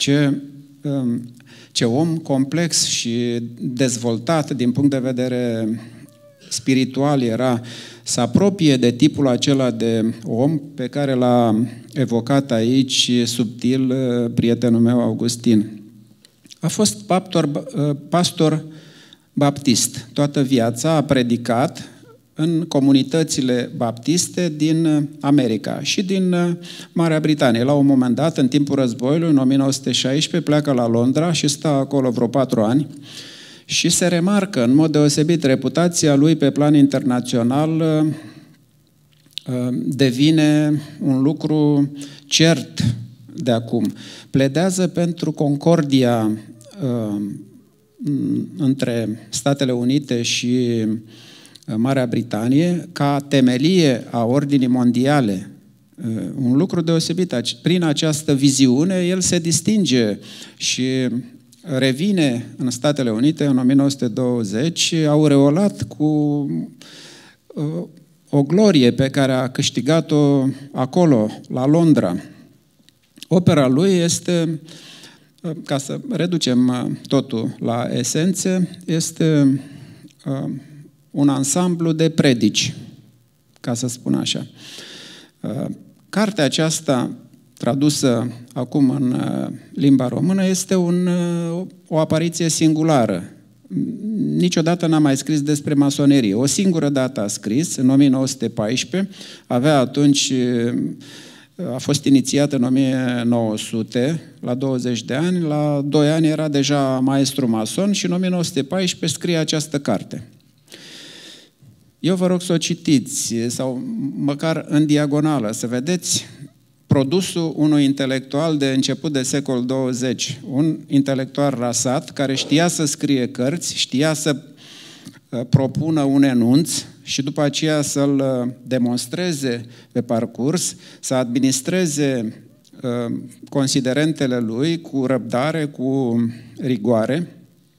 ce om complex și dezvoltat din punct de vedere spiritual era, să apropie de tipul acela de om pe care l-a evocat aici subtil prietenul meu Augustin. A fost pastor baptist. Toată viața a predicat în comunitățile baptiste din America și din Marea Britanie. La un moment dat, în timpul războiului, în 1916, pleacă la Londra și stă acolo vreo 4 ani și se remarcă în mod deosebit reputația lui pe plan internațional, devine un lucru cert de acum. Pledează pentru concordia între Statele Unite și Marea Britanie ca temelie a ordinii mondiale. Un lucru deosebit. Prin această viziune, el se distinge și revine în Statele Unite în 1920, aureolat cu o glorie pe care a câștigat-o acolo, la Londra. Opera lui este, ca să reducem totul la esențe, este un ansamblu de predici, ca să spun așa. Cartea aceasta, tradusă acum în limba română, este o apariție singulară. niciodată n-a mai scris despre masonerie. O singură dată a scris, în 1914, avea atunci, a fost inițiat în 1900, la 20 de ani, la 2 ani era deja maestru mason și în 1914 scrie această carte. Eu vă rog să o citiți, sau măcar în diagonală, să vedeți produsul unui intelectual de început de secol 20, un intelectual rasat care știa să scrie cărți, știa să propună un enunț și după aceea să-l demonstreze pe parcurs, să administreze considerentele lui cu răbdare, cu rigoare.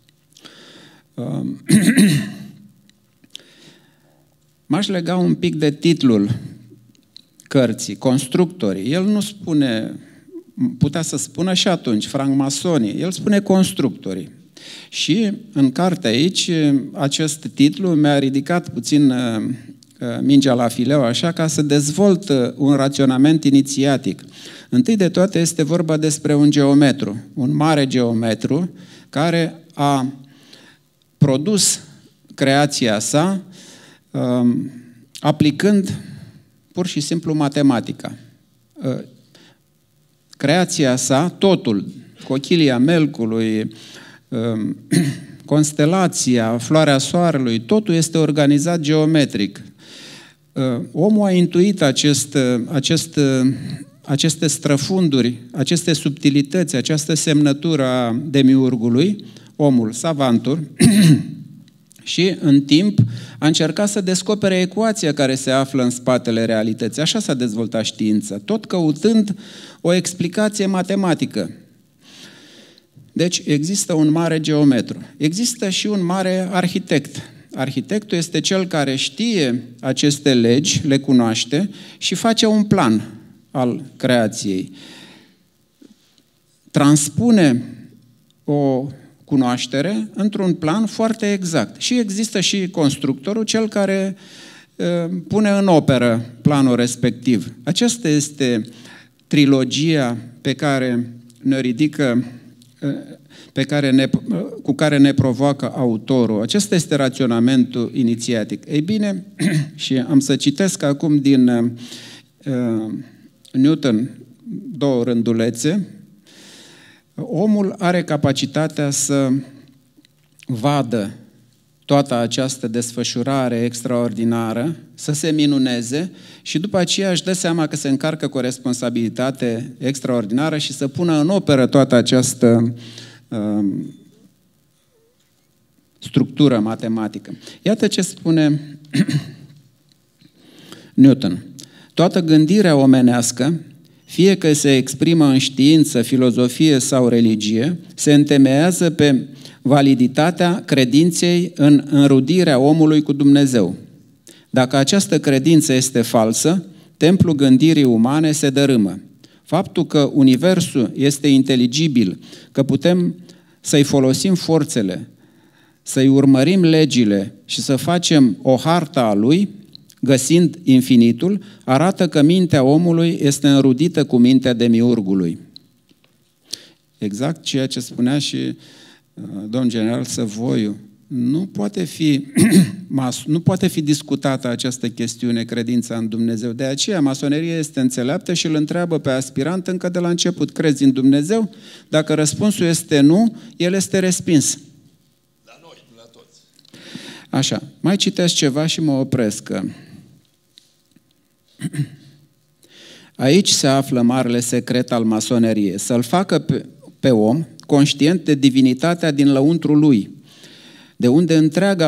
M-aș lega un pic de titlul cărții, Constructorii. El nu spune, putea să spună și atunci, francmasonii, el spune Constructorii. Și în carte aici, acest titlu mi-a ridicat puțin mingea la fileu, așa, ca să dezvolt un raționament inițiatic. Întâi de toate este vorba despre un geometru, un mare geometru, care a produs creația sa aplicând pur și simplu matematica. Creația sa, totul, cochilia melcului, constelația, floarea soarelui, totul este organizat geometric. Omul a intuit aceste străfunduri, aceste subtilități, această semnătură a demiurgului, omul, savantul, și în timp a încercat să descopere ecuația care se află în spatele realității. Așa s-a dezvoltat știința, tot căutând o explicație matematică. Deci există un mare geometru. Există și un mare arhitect. Arhitectul este cel care știe aceste legi, le cunoaște și face un plan al creației. Transpune o cunoaștere într-un plan foarte exact. Și există și constructorul, cel care pune în operă planul respectiv. Aceasta este trilogia pe care ne ridică, cu care ne provoacă autorul. Acesta este raționamentul inițiatic. Ei bine, și am să citesc acum din Newton 2 rândulețe. Omul are capacitatea să vadă toată această desfășurare extraordinară, să se minuneze și după aceea își dă seama că se încarcă cu o responsabilitate extraordinară și să pună în operă toată această structură matematică. Iată ce spune Newton. Toată gândirea omenească, fie că se exprimă în știință, filozofie sau religie, se întemeiază pe validitatea credinței în înrudirea omului cu Dumnezeu. Dacă această credință este falsă, templul gândirii umane se dărâmă. Faptul că universul este inteligibil, că putem să-i folosim forțele, să-i urmărim legile și să facem o hartă a lui, găsind infinitul, arată că mintea omului este înrudită cu mintea demiurgului. Exact ceea ce spunea și domn general Săvoiu. Nu poate fi discutată această chestiune, credința în Dumnezeu. De aceea masoneria este înțeleaptă și îl întreabă pe aspirant încă de la început: crezi în Dumnezeu? Dacă răspunsul este nu, el este respins. La noi, nu la toți. Așa, mai citesc ceva și mă opresc. Aici se află marele secret al masoneriei, să-l facă pe om conștient de divinitatea din lăuntrul lui, de unde întreaga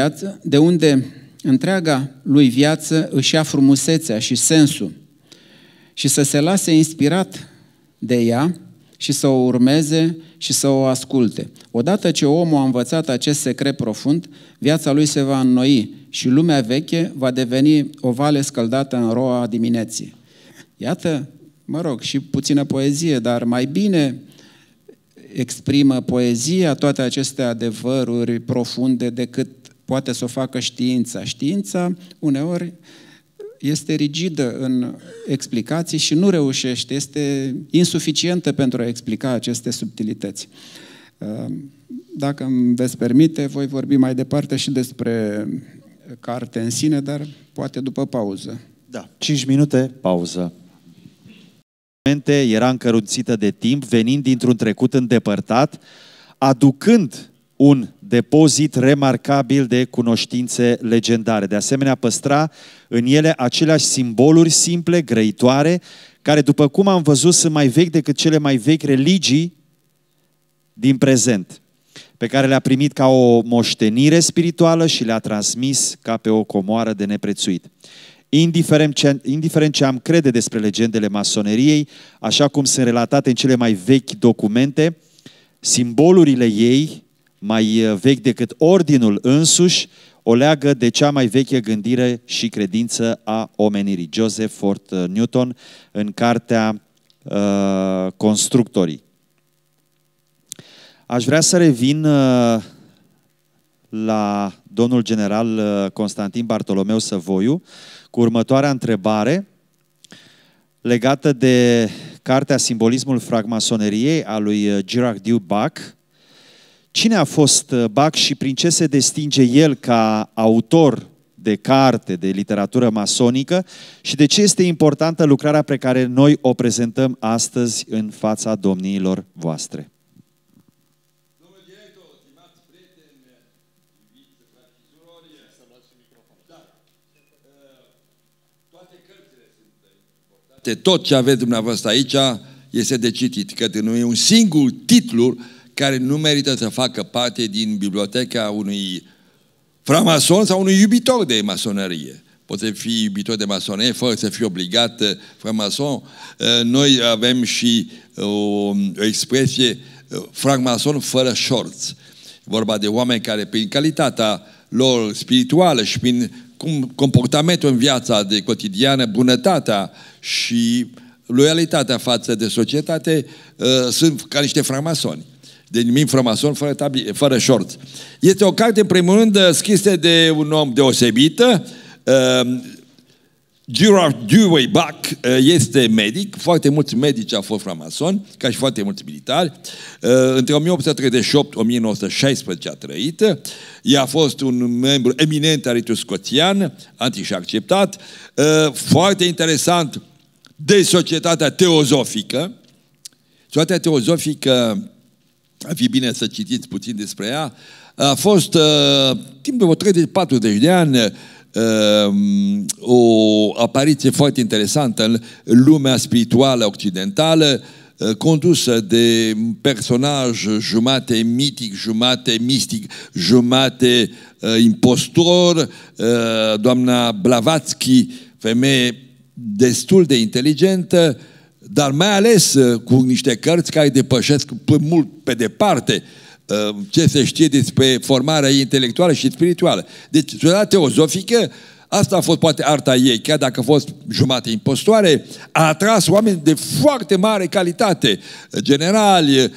lui viață își ia frumusețea și sensul, și să se lase inspirat de ea și să o urmeze și să o asculte. Odată ce omul a învățat acest secret profund, viața lui se va înnoi și lumea veche va deveni o vale scăldată în roa dimineții. Iată, mă rog, și puțină poezie, dar mai bine exprimă poezia toate aceste adevăruri profunde decât poate să o facă știința. Știința uneori este rigidă în explicații și nu reușește, este insuficientă pentru a explica aceste subtilități. dacă îmi veți permite, voi vorbi mai departe și despre carte în sine, dar poate după pauză. Da, 5 minute, pauză. Era încăruțită de timp, venind dintr-un trecut îndepărtat, aducând un depozit remarcabil de cunoștințe legendare. De asemenea, păstra în ele aceleași simboluri simple, grăitoare, care, după cum am văzut, sunt mai vechi decât cele mai vechi religii din prezent, pe care le-a primit ca o moștenire spirituală și le-a transmis ca pe o comoară de neprețuit. Indiferent ce am crede despre legendele masoneriei, așa cum sunt relatate în cele mai vechi documente, simbolurile ei, mai vechi decât ordinul însuși, o leagă de cea mai veche gândire și credință a omenirii. Joseph Fort Newton, în cartea Constructorii. Aș vrea să revin la domnul general Constantin Bartolomeu Săvoiu cu următoarea întrebare legată de cartea Simbolismul francmasoneriei a lui Girard du Bac. Cine a fost Bac și prin ce se distinge el ca autor de carte, de literatură masonică și de ce este importantă lucrarea pe care noi o prezentăm astăzi în fața domniilor voastre? Tot ce aveți dumneavoastră aici este de citit, că nu e un singur titlu care nu merită să facă parte din biblioteca unui framason sau unui iubitor de masonerie. Poți să fii iubitor de masonerie fără să fii obligat framason. Noi avem și o expresie francmason fără șorți. Vorba de oameni care prin calitatea lor spirituală și prin comportamentul în viața de cotidiană, bunătatea și loialitatea față de societate sunt ca niște francmasoni. De nimic framason fără șorți. Este o carte, în primul rând, scrisă de un om deosebit. Girard du Bac este medic. Foarte mulți medici au fost framasoni, ca și foarte mulți militari. Între 1838-1916 a trăit. Ea a fost un membru eminent al ritului scoțian, antic și acceptat. Foarte interesant de societatea teozofică. Societatea teozofică, ar fi bine să citiți puțin despre ea, a fost timp de 30-40 de ani o apariție foarte interesantă în lumea spirituală occidentală, condusă de un personaj jumate mitic, jumate mistic, jumate impostor, doamna Blavatsky, femeie destul de inteligentă, dar mai ales cu niște cărți care depășesc mult pe departe ce se știe despre formarea ei intelectuală și spirituală. Deci, societatea teozofică, asta a fost poate arta ei, chiar dacă a fost jumate impostoare, a atras oameni de foarte mare calitate, generali,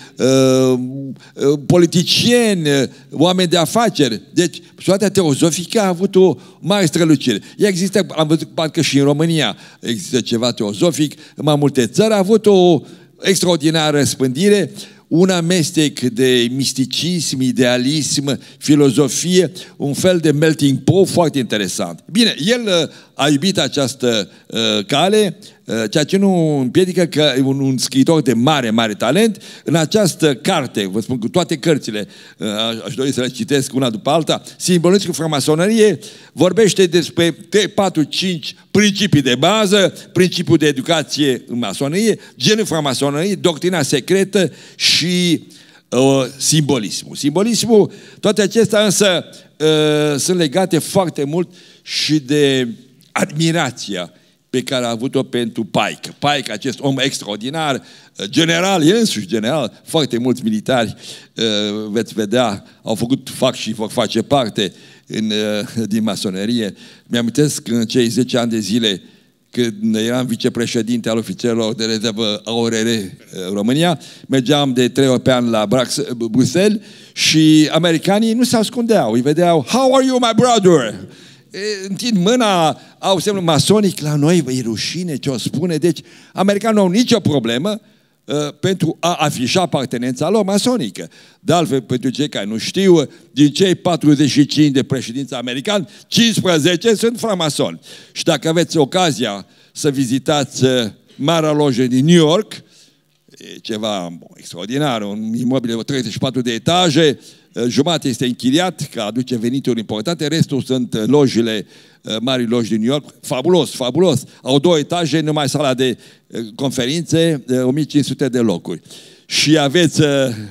politicieni, oameni de afaceri. Deci, societatea teozofică a avut o mare strălucire. Ea există, am văzut, parcă și în România există ceva teozofic, în mai multe țări a avut o extraordinară răspândire, un amestec de misticism, idealism, filozofie, un fel de melting pot foarte interesant. Bine, el a iubit această cale, ceea ce nu împiedică că un scriitor de mare, mare talent, în această carte, vă spun cu toate cărțile, aș dori să le citesc una după alta, Simbolismul francmasonerie, vorbește despre 3, 4, 5 principii de bază, principiul de educație în masonerie, genul francmasonerie, doctrina secretă și simbolismul. Simbolismul, toate acestea însă sunt legate foarte mult și de admirația pe care a avut-o pentru Pike. Pike, acest om extraordinar, general, el însuși general, foarte mulți militari, veți vedea, fac și vor face parte din masonerie. Mi-amintesc în cei 10 ani de zile când eram vicepreședinte al ofițerilor de rezervă AORR România, mergeam de 3 ori pe an la Bruxelles și americanii nu se ascundeau, îi vedeau, "How are you, my brother?" Întind mâna, au semnul masonic, la noi e rușine ce o spune, deci americanii nu au nicio problemă, pentru a afișa apartenența lor masonică. De altfel, pentru cei care nu știu, din cei 45 de președinți americani, 15 sunt framasoni. Și dacă aveți ocazia să vizitați Marea Lojă din New York, e ceva extraordinar, un imobil de 34 de etaje, jumătate este închiriat, că aduce venituri importante, restul sunt lojile, mari loji din New York. Fabulos, fabulos. Au 2 etaje, numai sala de conferințe, 1500 de locuri. Și aveți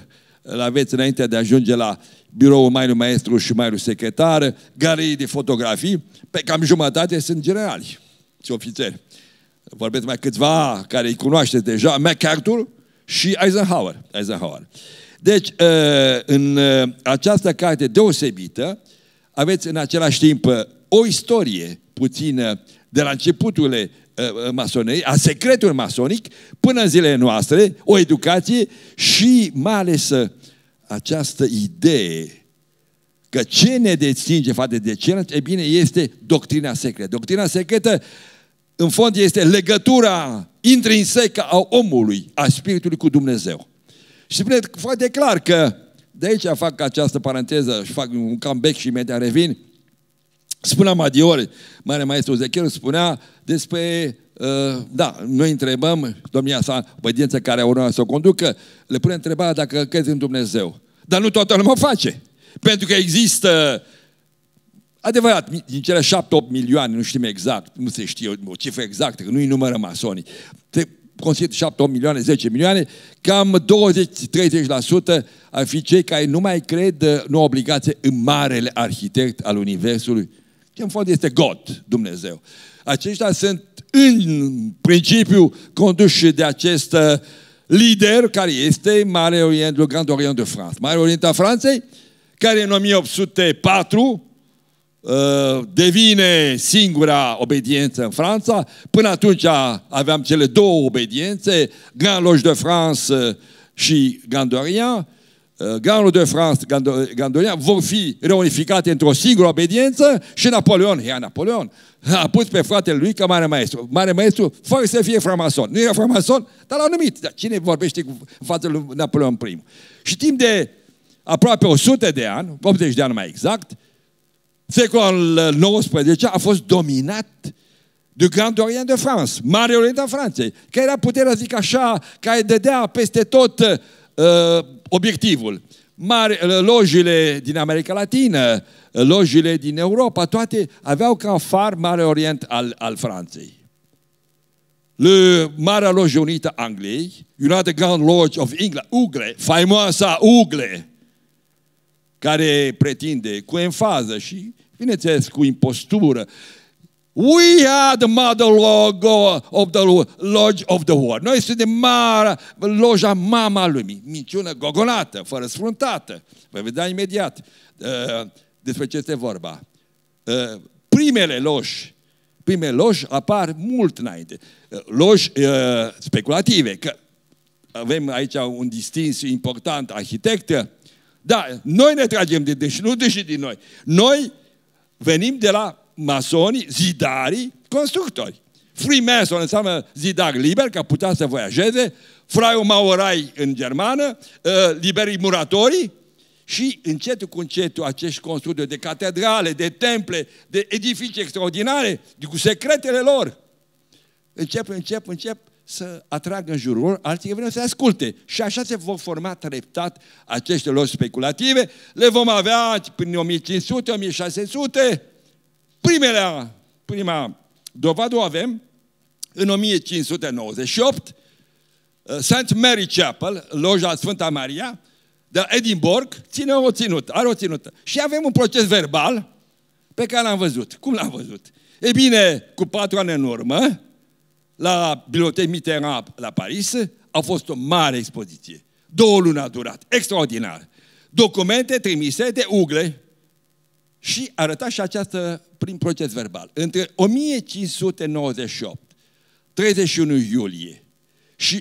înainte de a ajunge la biroul Marelui Maestru și Marelui Secretar, galerii de fotografii, pe cam jumătate sunt generali și ofițeri. Vorbesc mai câțiva care îi cunoașteți deja, MacArthur și Eisenhower. Deci, în această carte deosebită, aveți în același timp o istorie puțină de la începuturile masoneriei, a secretului masonic, până în zilele noastre, o educație și mai ales această idee că ce ne distinge față de celălalt, e bine, este doctrina secretă. Doctrina secretă, în fond, este legătura intrinsecă a omului, a spiritului cu Dumnezeu. Și spune foarte clar că, de aici fac această paranteză și fac un comeback și imediat revin, spunea adiori, Mare Maestru Zecheru spunea despre, noi întrebăm, domnia sa, obediența care urmează să o conducă, le pune întrebarea dacă crezi în Dumnezeu. Dar nu toată lumea o face. Pentru că există, adevărat, din cele 7-8 milioane, nu știm exact, nu se știe o cifră exactă, că nu-i numără masonii, consider 7-8 milioane, 10 milioane, cam 20-30% ar fi cei care nu mai cred, nu au obligație în marele arhitect al Universului, ce în fond este God, Dumnezeu. Aceștia sunt în principiu conduși de acest lider care este Marele Orient, le Grand Orient de France. Marele Orient a Franței, care în 1804 devine singura obediență în Franța. Până atunci aveam cele 2 obediențe, Grand Loge de France și Grand Orient. Grand Loge de France, Grand Orient vor fi reunificate într-o singură obediență și Napoleon a pus pe fratele lui ca Mare Maestru. Mare Maestru, fără să fie framason. Nu era framason, dar l-au numit. Dar cine vorbește în fața lui Napoleon I? Și timp de aproape 100 de ani, 80 de ani mai exact, secolul XIX a fost dominat de Grand Orient de France, Mare Orient a Franței, care era puterea, zic așa, care dădea peste tot obiectivul. Lojile din America Latină, lojile din Europa, toate aveau ca far Mare Orient al Franței. Marea Loge Unită Angliei, United Grand Lodge of England, Ugle, faimoasa Ugle, care pretinde cu enfază și, bineînțeles, cu impostură, we are the mother of the Lodge of the World. Noi suntem loja mama lumii. Minciună gogonată, fără sfruntată. Vă vedea imediat despre ce este vorba. Primele loji apar mult înainte. Loji speculative, că avem aici un distins important, arhitect. Da, noi ne tragem de deci, nu deși din noi. Noi venim de la masonii, zidarii, constructori. Freemason înseamnă zidar liber, că putea să voiajeze, fraiul Maorai în germană, liberii muratorii și încetul cu încetul acești constructori de catedrale, de temple, de edificii extraordinare, cu secretele lor. Încep să atragă în jurul lor, alții vreau să asculte. Și așa se vor forma treptat aceste loji speculative. Le vom avea prin 1500, 1600. Prima dovadă o avem în 1598, St. Mary Chapel, loja Sfânta Maria, de Edinburgh, are o ținută. Și avem un proces verbal pe care l-am văzut. Cum l-am văzut? E bine, cu 4 ani în urmă, la Bibliothèque Mitterrand la Paris, a fost o mare expoziție. 2 luni a durat, extraordinar. Documente trimise de Ugle și arăta și această prin proces verbal. Între 1598, 31 iulie și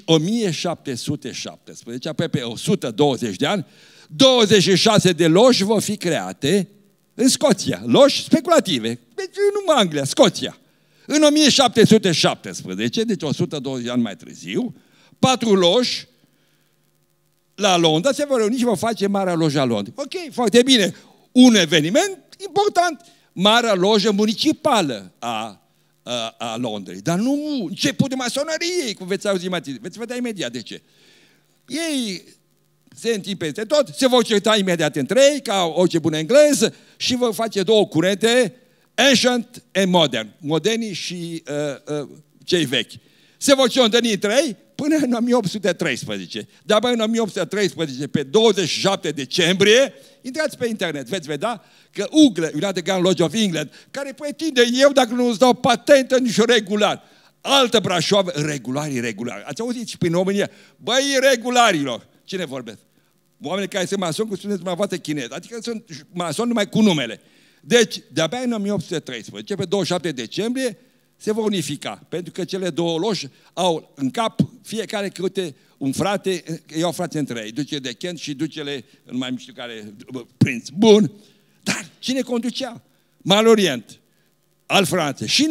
1717, aproape 120 de ani, 26 de loji vor fi create în Scoția. Loji speculative. Deci nu Anglia, Scoția. În 1717, deci 120 de ani mai târziu, 4 loji la Londra, se vor reuni și vor face Marea Lojă a Londrei. Ok, foarte bine. Un eveniment important, Marea Lojă Municipală a Londrei. Dar nu început de masonerie, cum veți auzi mai târziu. Veți vedea imediat de ce. Ei se întind peste tot, se vor certa imediat între ei, ca orice bună engleză, și vor face 2 curente, ancient and modern, moderni și cei vechi. Se vor întâlni între ei până în 1813. De-abia în 1813, pe 27 decembrie, intrați pe internet, veți vedea că UGLE, United Gun Lodge of England, care pretinde eu, dacă nu îți dau patentă, nici regular, altă Brașov, regulari. Ați auzit și prin România, băi, regularilor, cine vorbesc? Oamenii care sunt masoni, cum spuneți dumneavoastră chinezi, adică sunt masoni numai cu numele. Deci, de-abia în 1813, pe 27 decembrie, se vor unifica, pentru că cele 2 loji au în cap fiecare câte un frate, iau frate între ei, duce de Kent și ducele, nu mai știu care, prinț. Bun, dar cine conducea? Malorient al Franței. Și în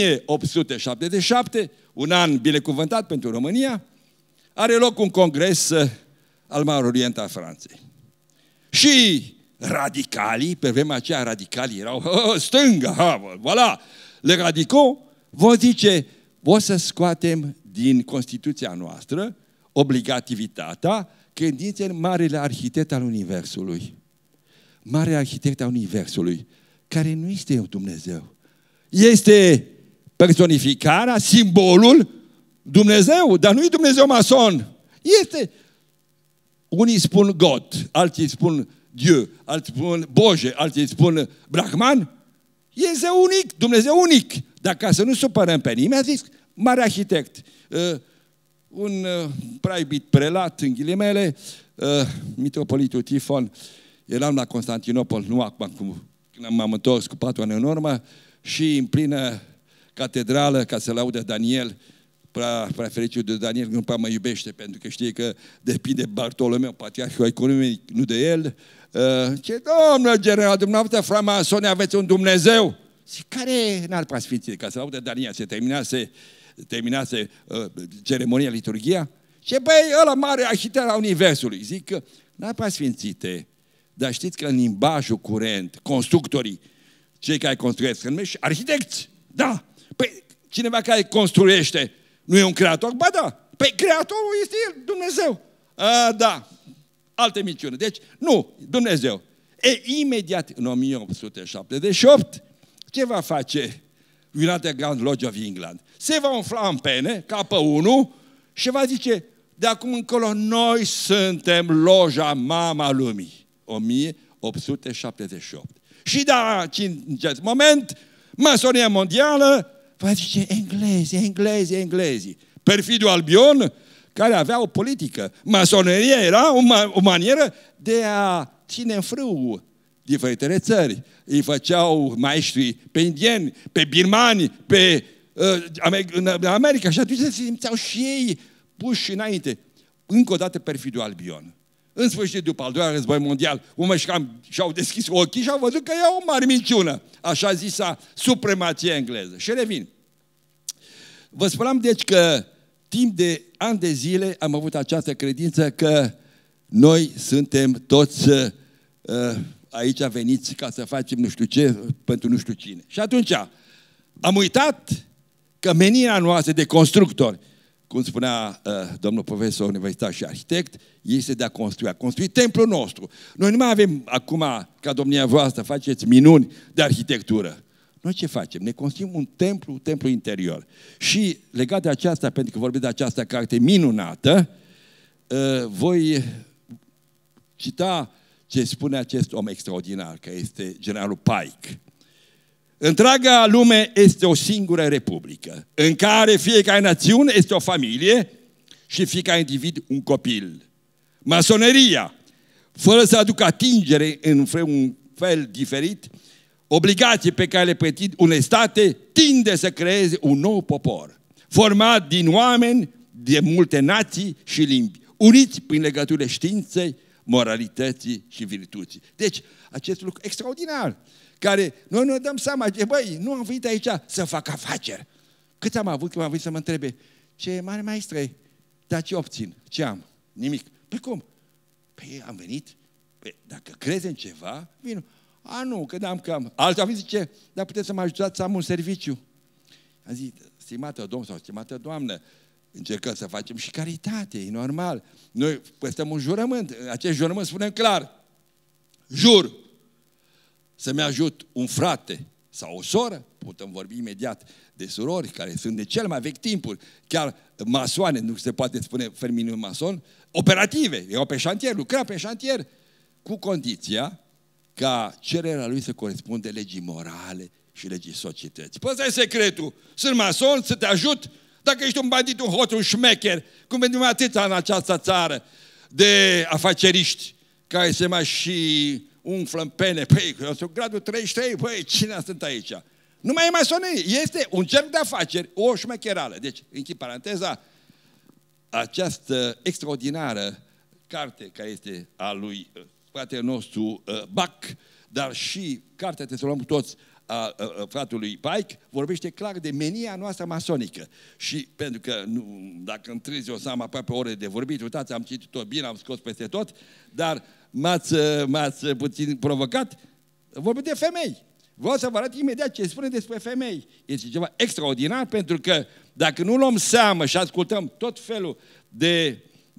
1877, un an binecuvântat pentru România, are loc un congres al Malorient al Franței. Și radicalii, pe vremea aceea radicalii erau stânga, voilà, le radicaux vor zice, o să scoatem din Constituția noastră obligativitatea credinței în marele arhitect al Universului. Marele arhitect al Universului, care nu este Dumnezeu. Este personificarea, simbolul Dumnezeu, dar nu e Dumnezeu mason. Este, unii spun God, alții spun Dieu, alții spun Bože, alții spun Brahman. Este unic, Dumnezeu unic. Dar ca să nu supărăm pe nimeni, a zis, mare arhitect, un prea iubit prelat, în ghilimele, mitropolitul Tifon, eram la Constantinopol, nu acum, când m-am întors cu 4 ani în urmă, și în plină catedrală, ca să laudă Daniel, prea fericiu de Daniel, nu prea mă iubește, pentru că știe că depinde Bartolomeu, patriarhul economic, nu de el. Ce, domnule general, dumneavoastră, framasoni, aveți un Dumnezeu? Zic, care n-ar preasfințire? Ca să laudă Daniel, se terminase ceremonia, liturghia. Ce băi, ăla mare arhitect al Universului. Zic că n-ar preasfințite, dar știți că în limbajul curent, constructorii, cei care construiesc, se numește arhitecți. Da. Păi cineva care construiește nu e un creator? Ba da. Păi creatorul este el, Dumnezeu. Da. Alte minciune. Deci, nu, Dumnezeu. Imediat în 1878, ce va face United Gun Lodge of England? Se va umfla în pene, capă 1, și va zice, de acum încolo, noi suntem loja mama lumii. 1878. Și da, în acest moment, masonia mondială va zice englezii. Perfidul Albion, care avea o politică. Masoneria era o manieră de a ține în frâu diferitele țări. Îi făceau maestri pe indieni, pe birmani, în America, și atunci se simțeau și ei puși înainte. Încă o dată perfidul Albion. În sfârșit, după al 2-lea război mondial, și-au deschis ochii și au văzut că e o mare minciună, așa zisa supremație engleză. Și revin. Vă spuneam, deci, că timp de ani de zile am avut această credință că noi suntem toți aici veniți ca să facem nu știu ce pentru nu știu cine. Și atunci am uitat că menirea noastră de constructori, cum spunea domnul profesor universitar și arhitect, este de a construi templul nostru. Noi nu mai avem acum, ca domnia voastră, faceți minuni de arhitectură. Noi ce facem? Ne construim un templu interior. Și legat de aceasta, pentru că vorbim de această carte minunată, voi cita ce spune acest om extraordinar, că este generalul Pike. Întreaga lume este o singură republică, în care fiecare națiune este o familie și fiecare individ un copil. Masoneria, fără să aducă atingere în un fel diferit, obligații pe care le pretind unei state, tinde să creeze un nou popor, format din oameni de multe nații și limbi, uniți prin legăturile științei, moralității și virtuții. Deci, acest lucru extraordinar, care noi ne dăm seama, băi, nu am venit aici să fac afaceri. Cât am avut când am venit să mă întrebe, ce mare maestre, Dar ce obțin? Ce am? Nimic. Păi cum? Păi am venit, păi, dacă crezi în ceva, vin. A, nu, că n-am cam. Altul a venit, zice, dar puteți să mă ajutați să am un serviciu. Am zis, stimată domn sau stimată doamnă, încercăm să facem și caritate, e normal. Noi păstrăm un jurământ, acest jurământ spunem clar, jur să-mi ajut un frate sau o soră, putem vorbi imediat de surori care sunt de cel mai vechi timpuri, chiar masoane, nu se poate spune feminin mason, operative, erau pe șantier, lucrau pe șantier, cu condiția ca cererea lui să corespunde legii morale și legii societății. Păi ăsta e secretul. Sunt mason, să te ajut. Dacă ești un bandit, un hoț, un șmecher, cum vedem atâta în această țară de afaceriști care se mai și umflă în pene, păi, eu sunt gradul 33, păi, cine sunt aici? Nu mai e masonerie, este un cerc de afaceri, o șmecherală. Deci, închid paranteza, această extraordinară carte care este a lui fratele nostru Bach, dar și cartea trebuie să o luăm toți a fratului Pike, vorbește clar de menia noastră masonică. Și pentru că, nu, dacă întârzi o să am aproape ore de vorbit, uitați, am citit tot bine, am scos peste tot, dar m-ați puțin provocat, vorbim de femei. Vreau să vă arăt imediat ce spune despre femei. Este ceva extraordinar, pentru că dacă nu luăm seamă și ascultăm tot felul de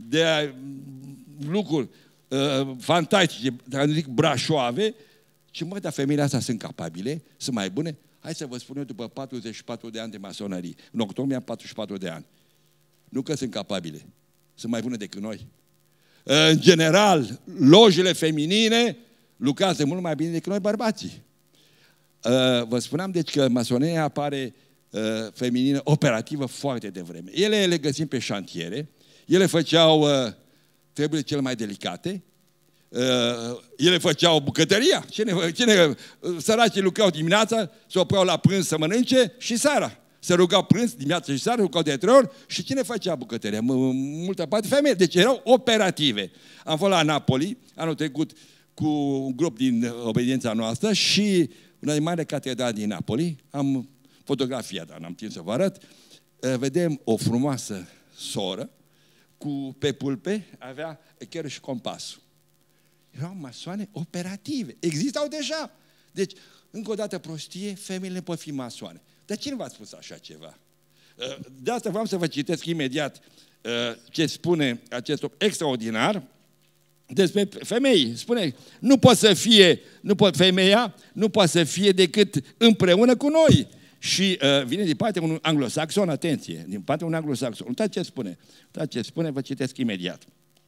lucruri fantastice, dacă nu zic brașoave, și mă, dar femeile astea sunt capabile, sunt mai bune? Hai să vă spun eu, după 44 de ani de masonerie, în octombrie am 44 de ani, nu că sunt capabile, sunt mai bune decât noi. În general, lojile feminine lucrează mult mai bine decât noi bărbații. Vă spuneam deci că masoneria apare feminină operativă foarte devreme. Ele le găsim pe șantiere, ele făceau treburile cele mai delicate, ele făceau bucătăria. Săracii lucrau dimineața, se opreau la prânz să mănânce și seara. Se rugau prânz dimineața și seara, rugau de 3 ori și cine făcea bucătăria? Multă parte femei, deci erau operative. Am fost la Napoli anul trecut cu un grup din obediența noastră și una din mare catedrale din Napoli, am fotografiat, dar n-am timp să vă arăt, vedem o frumoasă soră pe pulpe, avea echerul și compasul. Erau masoane operative. Existau deja. Deci, încă o dată prostie, femeile pot fi masoane. Dar cine v-a spus așa ceva? De asta vreau să vă citesc imediat ce spune acest om extraordinar despre femei. Spune, femeia nu poate să fie decât împreună cu noi. Și vine din partea unui anglosaxon, atenție, din partea unui anglosaxon. Uitați ce spune. Uitați ce spune, vă citesc imediat.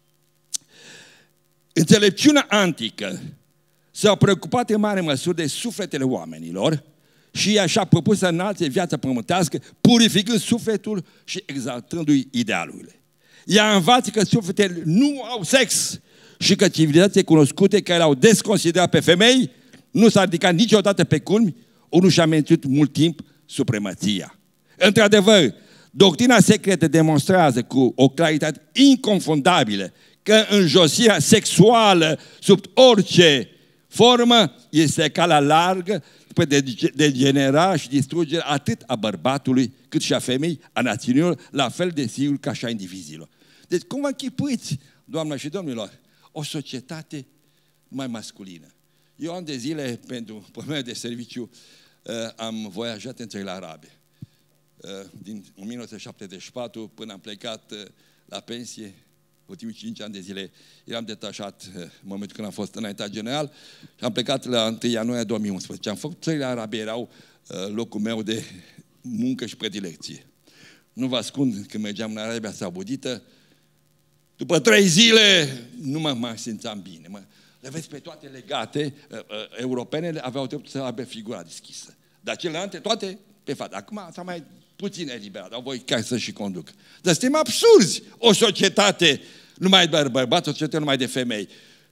Înțelepciunea antică s-a preocupat în mare măsură de sufletele oamenilor și ea și-a propus să înalțe viața pământească, purificând sufletul și exaltându-i idealurile. Ea învață că sufletele nu au sex și că civilizații cunoscute care au desconsiderat pe femei nu s-a ridicat niciodată pe culmi, ori nu și-a menținut mult timp supremația. Într-adevăr, doctrina secretă demonstrează cu o claritate inconfundabilă că înjosirea sexuală sub orice formă este calea largă spre degenerarea și distrugerea atât a bărbatului cât și a femeii, a națiunilor, la fel de sigur ca și a indivizilor. Deci cum vă închipuiți, doamnă și domnilor, o societate mai masculină? Eu am de zile, pentru probleme de serviciu, am voiajat în țările arabe. Din 1974 până am plecat la pensie, ultimii 5 ani de zile eram detașat în momentul când am fost înaintat general și am plecat la 1 ianuarie 2011. Am făcut țările arabe, erau locul meu de muncă și predilecție. Nu vă ascund, când mergeam în Arabia Saudită, după 3 zile nu mă mai simțeam bine. Le vezi pe toate legate, europenele aveau dreptul să aibă figura deschisă. Dar celelalte, toate pe față. Acum s-a mai puțin eliberat, dar voi ca să și conduc. Dar suntem absurzi. O societate numai de bărbați, o societate numai de femei.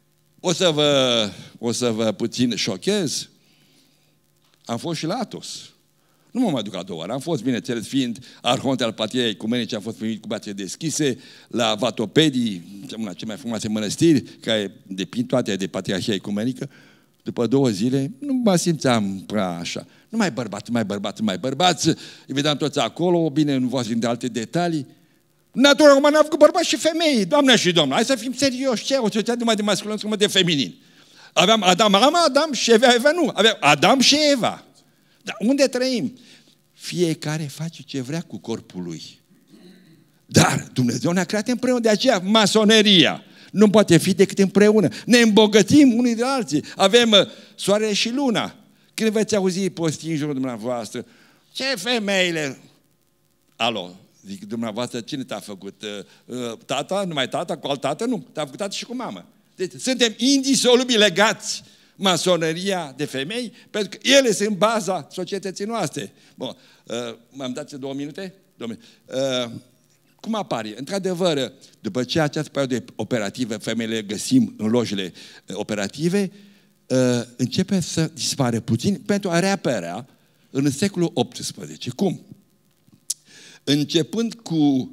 O să vă puțin șochez. Am fost și la Athos. Nu mă mai duc a doua oară. Am fost, bineînțeles, fiind arhont al Patriarhiei Ecumenice, am fost primit cu brațe deschise la Vatopedii, una cele mai frumoase mănăstiri, care depind toate de Patriarhia Ecumenică. După 2 zile, nu mă simțeam prea așa. Nu mai bărbați. Îi vedeam toți acolo, bine, nu vă zic de alte detalii. Natura umană a făcut bărbați și femei, doamne și domnule. Hai să fim serioși. Ce? O societate numai de masculin sau de feminin? Aveam Adam și Eva nu. Aveam Adam și Eva. Dar unde trăim? Fiecare face ce vrea cu corpul lui. Dar Dumnezeu ne-a creat împreună. De aceea masoneria nu poate fi decât împreună. Ne îmbogățim unii de alții. Avem soarele și luna. Când veți auzi postii în jurul dumneavoastră, ce femeile... Alo, zic dumneavoastră, cine te-a făcut? Tata? Numai tata? Cu alt tată? Nu. Te-a făcut tată și cu mamă. Deci suntem indisolubil legați, masoneria de femei, pentru că ele sunt baza societății noastre. Bun, m-am dat 2 minute? 2 minute. Cum apare? Într-adevăr, după ce această perioadă operativă, femeile găsim în lojile operative, începe să dispare puțin pentru a reapărea în secolul XVIII. Cum? Începând cu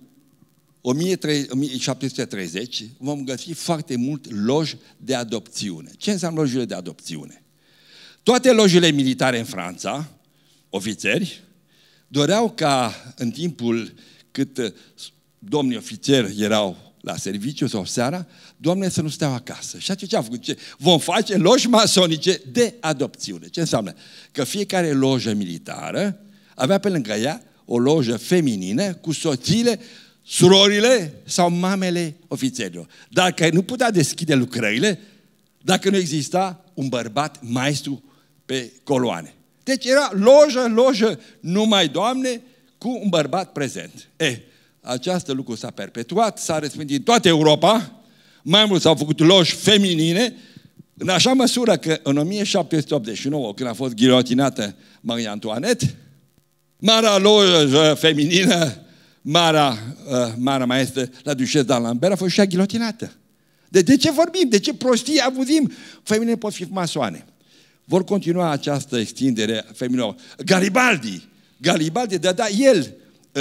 1730, vom găsi foarte mult loji de adopțiune. Ce înseamnă lojile de adopțiune? Toate lojile militare în Franța, ofițeri, doreau ca în timpul cât domnii ofițeri erau la serviciu sau seara, doamne să nu steau acasă. Și atunci ce a făcut? Vom face loji masonice de adopțiune. Ce înseamnă? Că fiecare lojă militară avea pe lângă ea o lojă feminină cu soțiile, surorile sau mamele ofițerilor. Dacă nu putea deschide lucrările, dacă nu exista un bărbat maestru pe coloane. Deci era lojă, numai doamne, cu un bărbat prezent. Această lucru s-a perpetuat, s-a răspândit în toată Europa, mai mult s-au făcut loji feminine, în așa măsură că în 1789, când a fost ghilotinată Marie Antoinette, marea lojă feminină, marea maestră, la dușesă d'Alembert, a fost și ea ghilotinată. De ce vorbim? De ce prostii avuzim? Femeile pot fi masoane. Vor continua această extindere feminilor. Garibaldi dădea el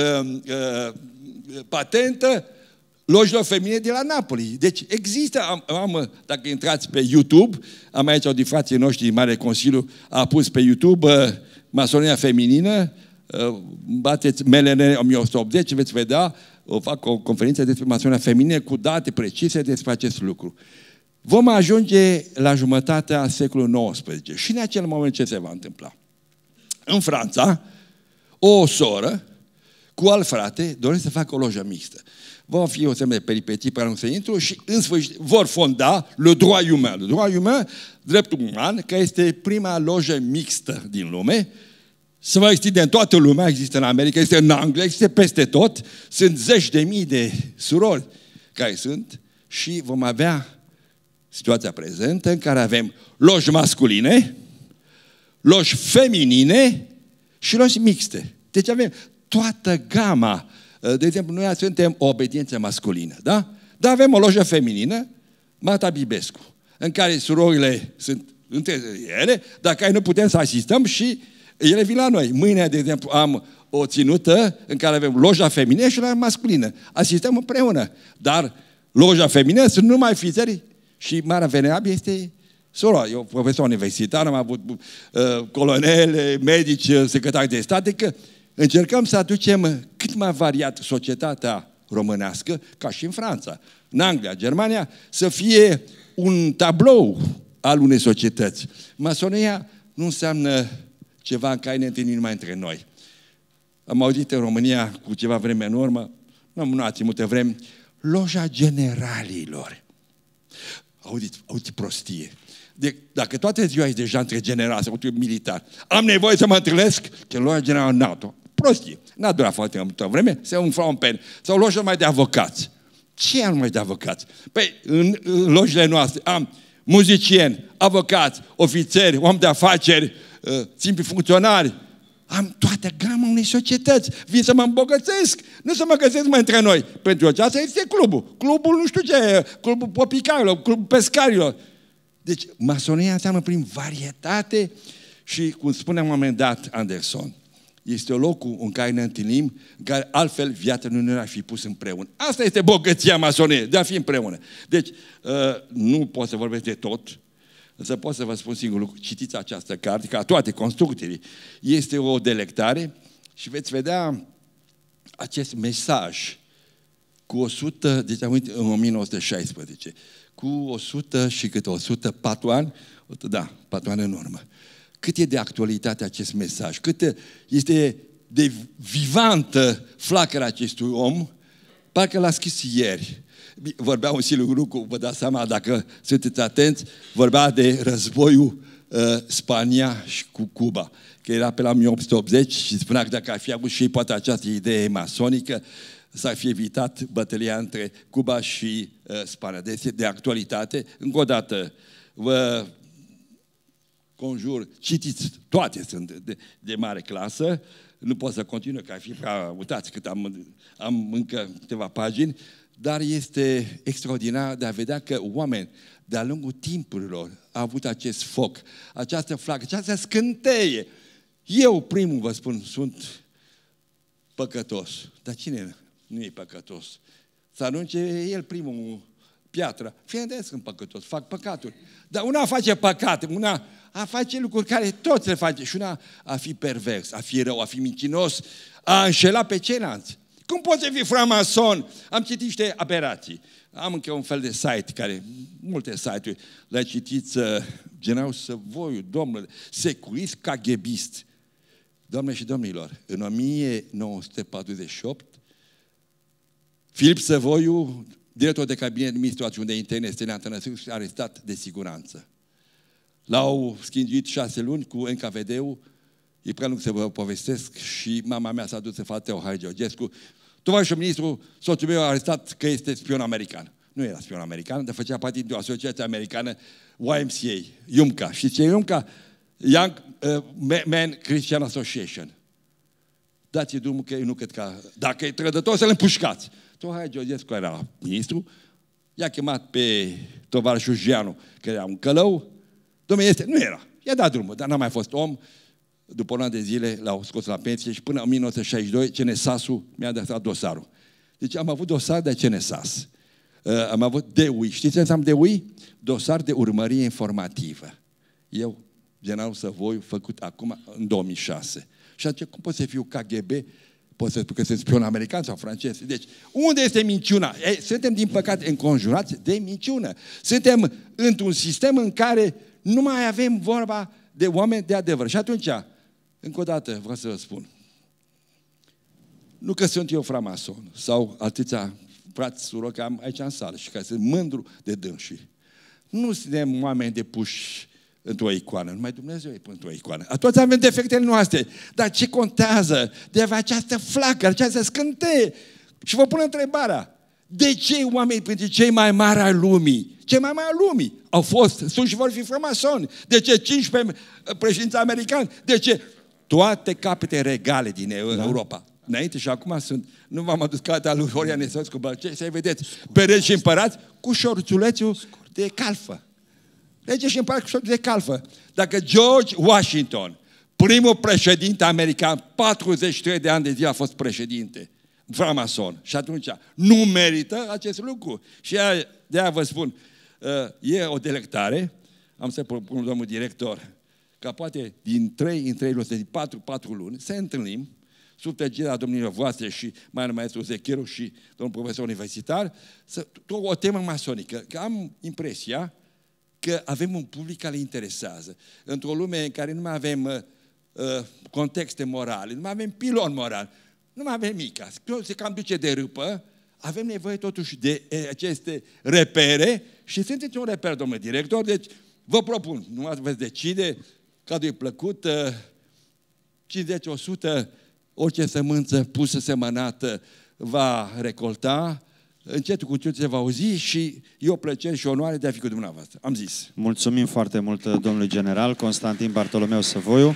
patentă lojilor feminine de la Napoli. Deci există, dacă intrați pe YouTube, am aici o din frații noștri din Mare Consiliu, a pus pe YouTube masoneria feminină, bateți MLN 1180, veți vedea, fac o conferință despre masoneria feminină cu date precise despre acest lucru. Vom ajunge la jumătatea secolului XIX și în acel moment ce se va întâmpla? În Franța, o soră cu alt frate doresc să facă o lojă mixtă. Vor fi o semnă de peripeții pe care nu se intru și în sfârșit vor fonda Le Droit Humain. Le Droit Humain, dreptul uman, care este prima lojă mixtă din lume. Se va extinde în toată lumea, există în America, există în Anglia, există peste tot. Sunt 10.000 de surori care sunt și vom avea situația prezentă în care avem loji masculine, loji feminine și loji mixte. Deci avem toată gama. De exemplu, noi suntem o obediență masculină, da? Dar avem o lojă feminină, Marta Bibescu, în care surorile sunt între ele, dar care nu putem să asistăm și ele vin la noi. Mâine, de exemplu, am o ținută în care avem loja feminină și loja masculină. Asistăm împreună. Dar loja feminină sunt numai ofițeri și Marea Venerabilă este sora. Eu, profesor universitar, am avut colonele, medici, secretari de stat, adică încercăm să aducem cât mai variat societatea românească, ca și în Franța, în Anglia, Germania, să fie un tablou al unei societăți. Masoneria nu înseamnă ceva în care ne întâlnim numai între noi. Am auzit în România cu ceva vreme în urmă, nu ați multă vreme, loja generalilor. Auziți prostie. Dacă toată ziua ești deja între generali sau militar, am nevoie să mă întâlnesc că loja generală NATO. Prostie. N-a durat foarte multă vreme, se umfla un pen. Sau loja numai de avocați. Ce am numai de avocați? Păi, în lojile noastre am muzicieni, avocați, ofițeri, oameni de afaceri, simpli funcționari. Am toată gama unei societăți. Vin să mă îmbogățesc, nu să mă găsesc mai între noi. Pentru aceasta este clubul. Clubul nu știu ce, clubul popicarilor, clubul pescarilor. Deci, masoneria înseamnă prin varietate și, cum spunea un moment dat Anderson, este locul în care ne întâlnim, în care altfel viața nu ne-ar fi pus împreună. Asta este bogăția masoneriei, de a fi împreună. Deci, nu pot să vorbesc de tot, însă pot să vă spun singur lucru. Citiți această carte, ca toate construcțiile. Este o delectare și veți vedea acest mesaj cu 100, deci am uitat, în 1916, cu 100 și câte 104 ani, da, 4 ani în urmă. Cât e de actualitate acest mesaj, cât este de vivantă flacăra acestui om, parcă l-a scris ieri. Vorbea un singur lucru, vă dați seama, dacă sunteți atenți, vorbea de războiul Spania și cu Cuba, că era pe la 1880 și spunea că dacă ar fi avut și ei poate această idee masonică, s-ar fi evitat bătălia între Cuba și Spania. Deci de actualitate, încă o dată, vă conjur, citiți, toate sunt de mare clasă, nu pot să continui, că ar fi prea, uitați cât am încă câteva pagini, dar este extraordinar de a vedea că oameni de-a lungul timpurilor au avut acest foc, această flacă, această scânteie. Eu primul vă spun, sunt păcătos. Dar cine nu e păcătos? Să arunce el primul piatra. Fiecare sunt păcătos, fac păcaturi. Dar una face păcate, una a face lucruri care toți le face. Și una a fi pervers, a fi rău, a fi mincinos, a înșela pe ceilalți. Cum poți să fii framason? Am citit niște aberații. Am încă un fel de site, care, multe site-uri, le citiți, Generalul Săvoiu, domnule, securist, KGBist. Doamne și domnilor, în 1948, Filip Săvoiu, director de cabinet ministru adjunct de interne, Stelian Tănăsescu, arestat de siguranță. L-au schingiit 6 luni cu NKVD-ul, e prea lung să vă povestesc, și mama mea s-a dus să facă Teohari Georgescu. Tovarășul ministru, soțul meu a arestat că este spion american. Nu era spion american, dar făcea parte din o asociație americană, YMCA, YUMCA. Știți ce e YUMCA? Young Men Christian Association. Dați-i drumul că eu nu cred că... Dacă e trădător, să-l împușcați. Tohari Georgescu era ministru, i-a chemat pe tovarășul Jeanu, că era un călău. Dom'le, este? Nu era. I-a dat drumul, dar n-a mai fost om. După un an de zile l-au scos la pensie și până în 1962 CNSAS-ul mi-a dat dosarul. Deci am avut dosar de CNSAS. Am avut DUI. Știți ce înseamnă DUI? Dosar de urmărire informativă. Eu, generalul Săvoiu, făcut acum în 2006. Și atunci, cum pot să fiu KGB? Pot să spun că sunt spion american sau francez? Deci, unde este minciuna? Suntem, din păcate, înconjurați de minciună. Suntem într-un sistem în care nu mai avem vorba de oameni de adevăr. Și atunci, încă o dată vreau să vă spun, nu că sunt eu framason sau atâția frați, surori, că am aici în sală și care sunt mândru de dânsii. Nu suntem oameni de puși într-o icoană, numai Dumnezeu e într-o icoană. Toți avem defectele noastre, dar ce contează de a avea această flacără, această scânteie? Și vă pun întrebarea, de ce oamenii printre cei mai mari ai lumii, cei mai mari ai lumii au fost, sunt și vor fi framasoni? De ce 15 președinți americani? De ce toate capete regale din Europa? Înainte și acum sunt, nu v-am adus cartea lui Horia Nesăscu Bălcei, să-i vedeți, pereți și împărați cu șorțulețul de calfă. Rege și împărați cu șorțul de calfă. Dacă George Washington, primul președinte american, 43 de ani de zile a fost președinte, framason, și atunci nu merită acest lucru. Și de-aia vă spun, e o delectare, am să propun domnul director, ca poate din 3 în 3 luni, din 4 luni, să întâlnim sub tăgerea domnilor voastre și mai ales maestru Zecheru și domnul profesor universitar, o temă masonică. Că am impresia că avem un public care le interesează. Într-o lume în care nu mai avem contexte morale, nu mai avem pilon moral, nu mai avem mica, se cam duce de râpă, avem nevoie totuși de aceste repere și sunteți un reper, domnule director, deci vă propun, nu veți decide, cadru e plăcut, 50-100, orice sămânță pusă semănată va recolta, încetul cu încetul se va auzi și e o plăcere și onoare de a fi cu dumneavoastră. Am zis. Mulțumim foarte mult, domnului general Constantin Bartolomeu Săvoiu.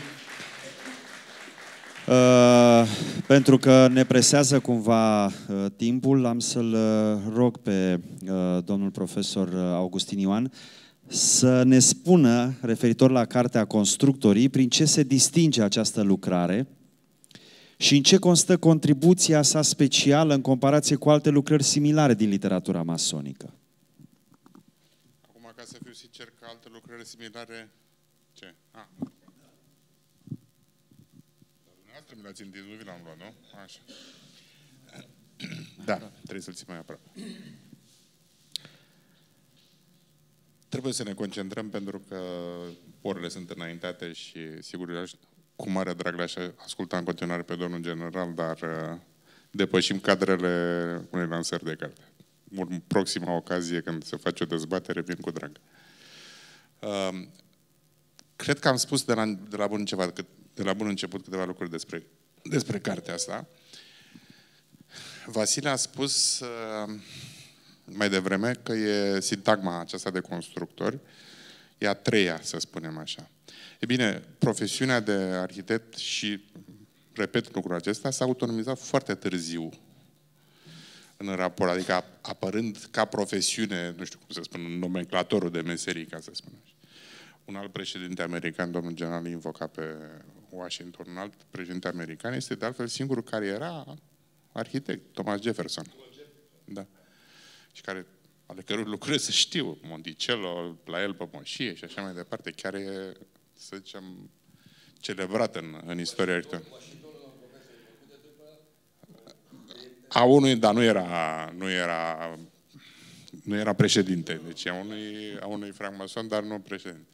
Pentru că ne presează cumva timpul, am să-l rog pe domnul profesor Augustin Ioan să ne spună, referitor la cartea Constructorii, prin ce se distinge această lucrare și în ce constă contribuția sa specială în comparație cu alte lucrări similare din literatura masonică. Acum, ca să fiu sincer, că alte lucrări similare... Ce? Dumneavoastră mi l-ați întins, nu vi l-am luat, nu? Așa. Da, trebuie să-l ții mai aproape. Trebuie să ne concentrăm pentru că orele sunt înaintate și sigur cu mare drag le-aș asculta în continuare pe domnul general, dar depășim cadrele unei lansări de carte. În proxima ocazie, când se face o dezbatere, vin cu drag. Cred că am spus de la bun început câteva lucruri despre cartea asta. Vasile a spus mai devreme că e sintagma aceasta de constructori, e a treia, să spunem așa. E bine, profesiunea de arhitect și, repet lucrul acesta, s-a autonomizat foarte târziu în raport, adică apărând ca profesiune, nu știu cum să spun, nomenclatorul de meserii, ca să spunem așa. Un alt președinte american, domnul general, invoca pe Washington, un alt președinte american, este de altfel singurul care era arhitect, Thomas Jefferson. Da. Și ale căror lucruri să știu, Monticello, la el pe moșie și așa mai departe, chiar e, să zicem, celebrat în istoria arhitectură. A unui, dar nu era președinte, deci a unui francmason, dar nu președinte.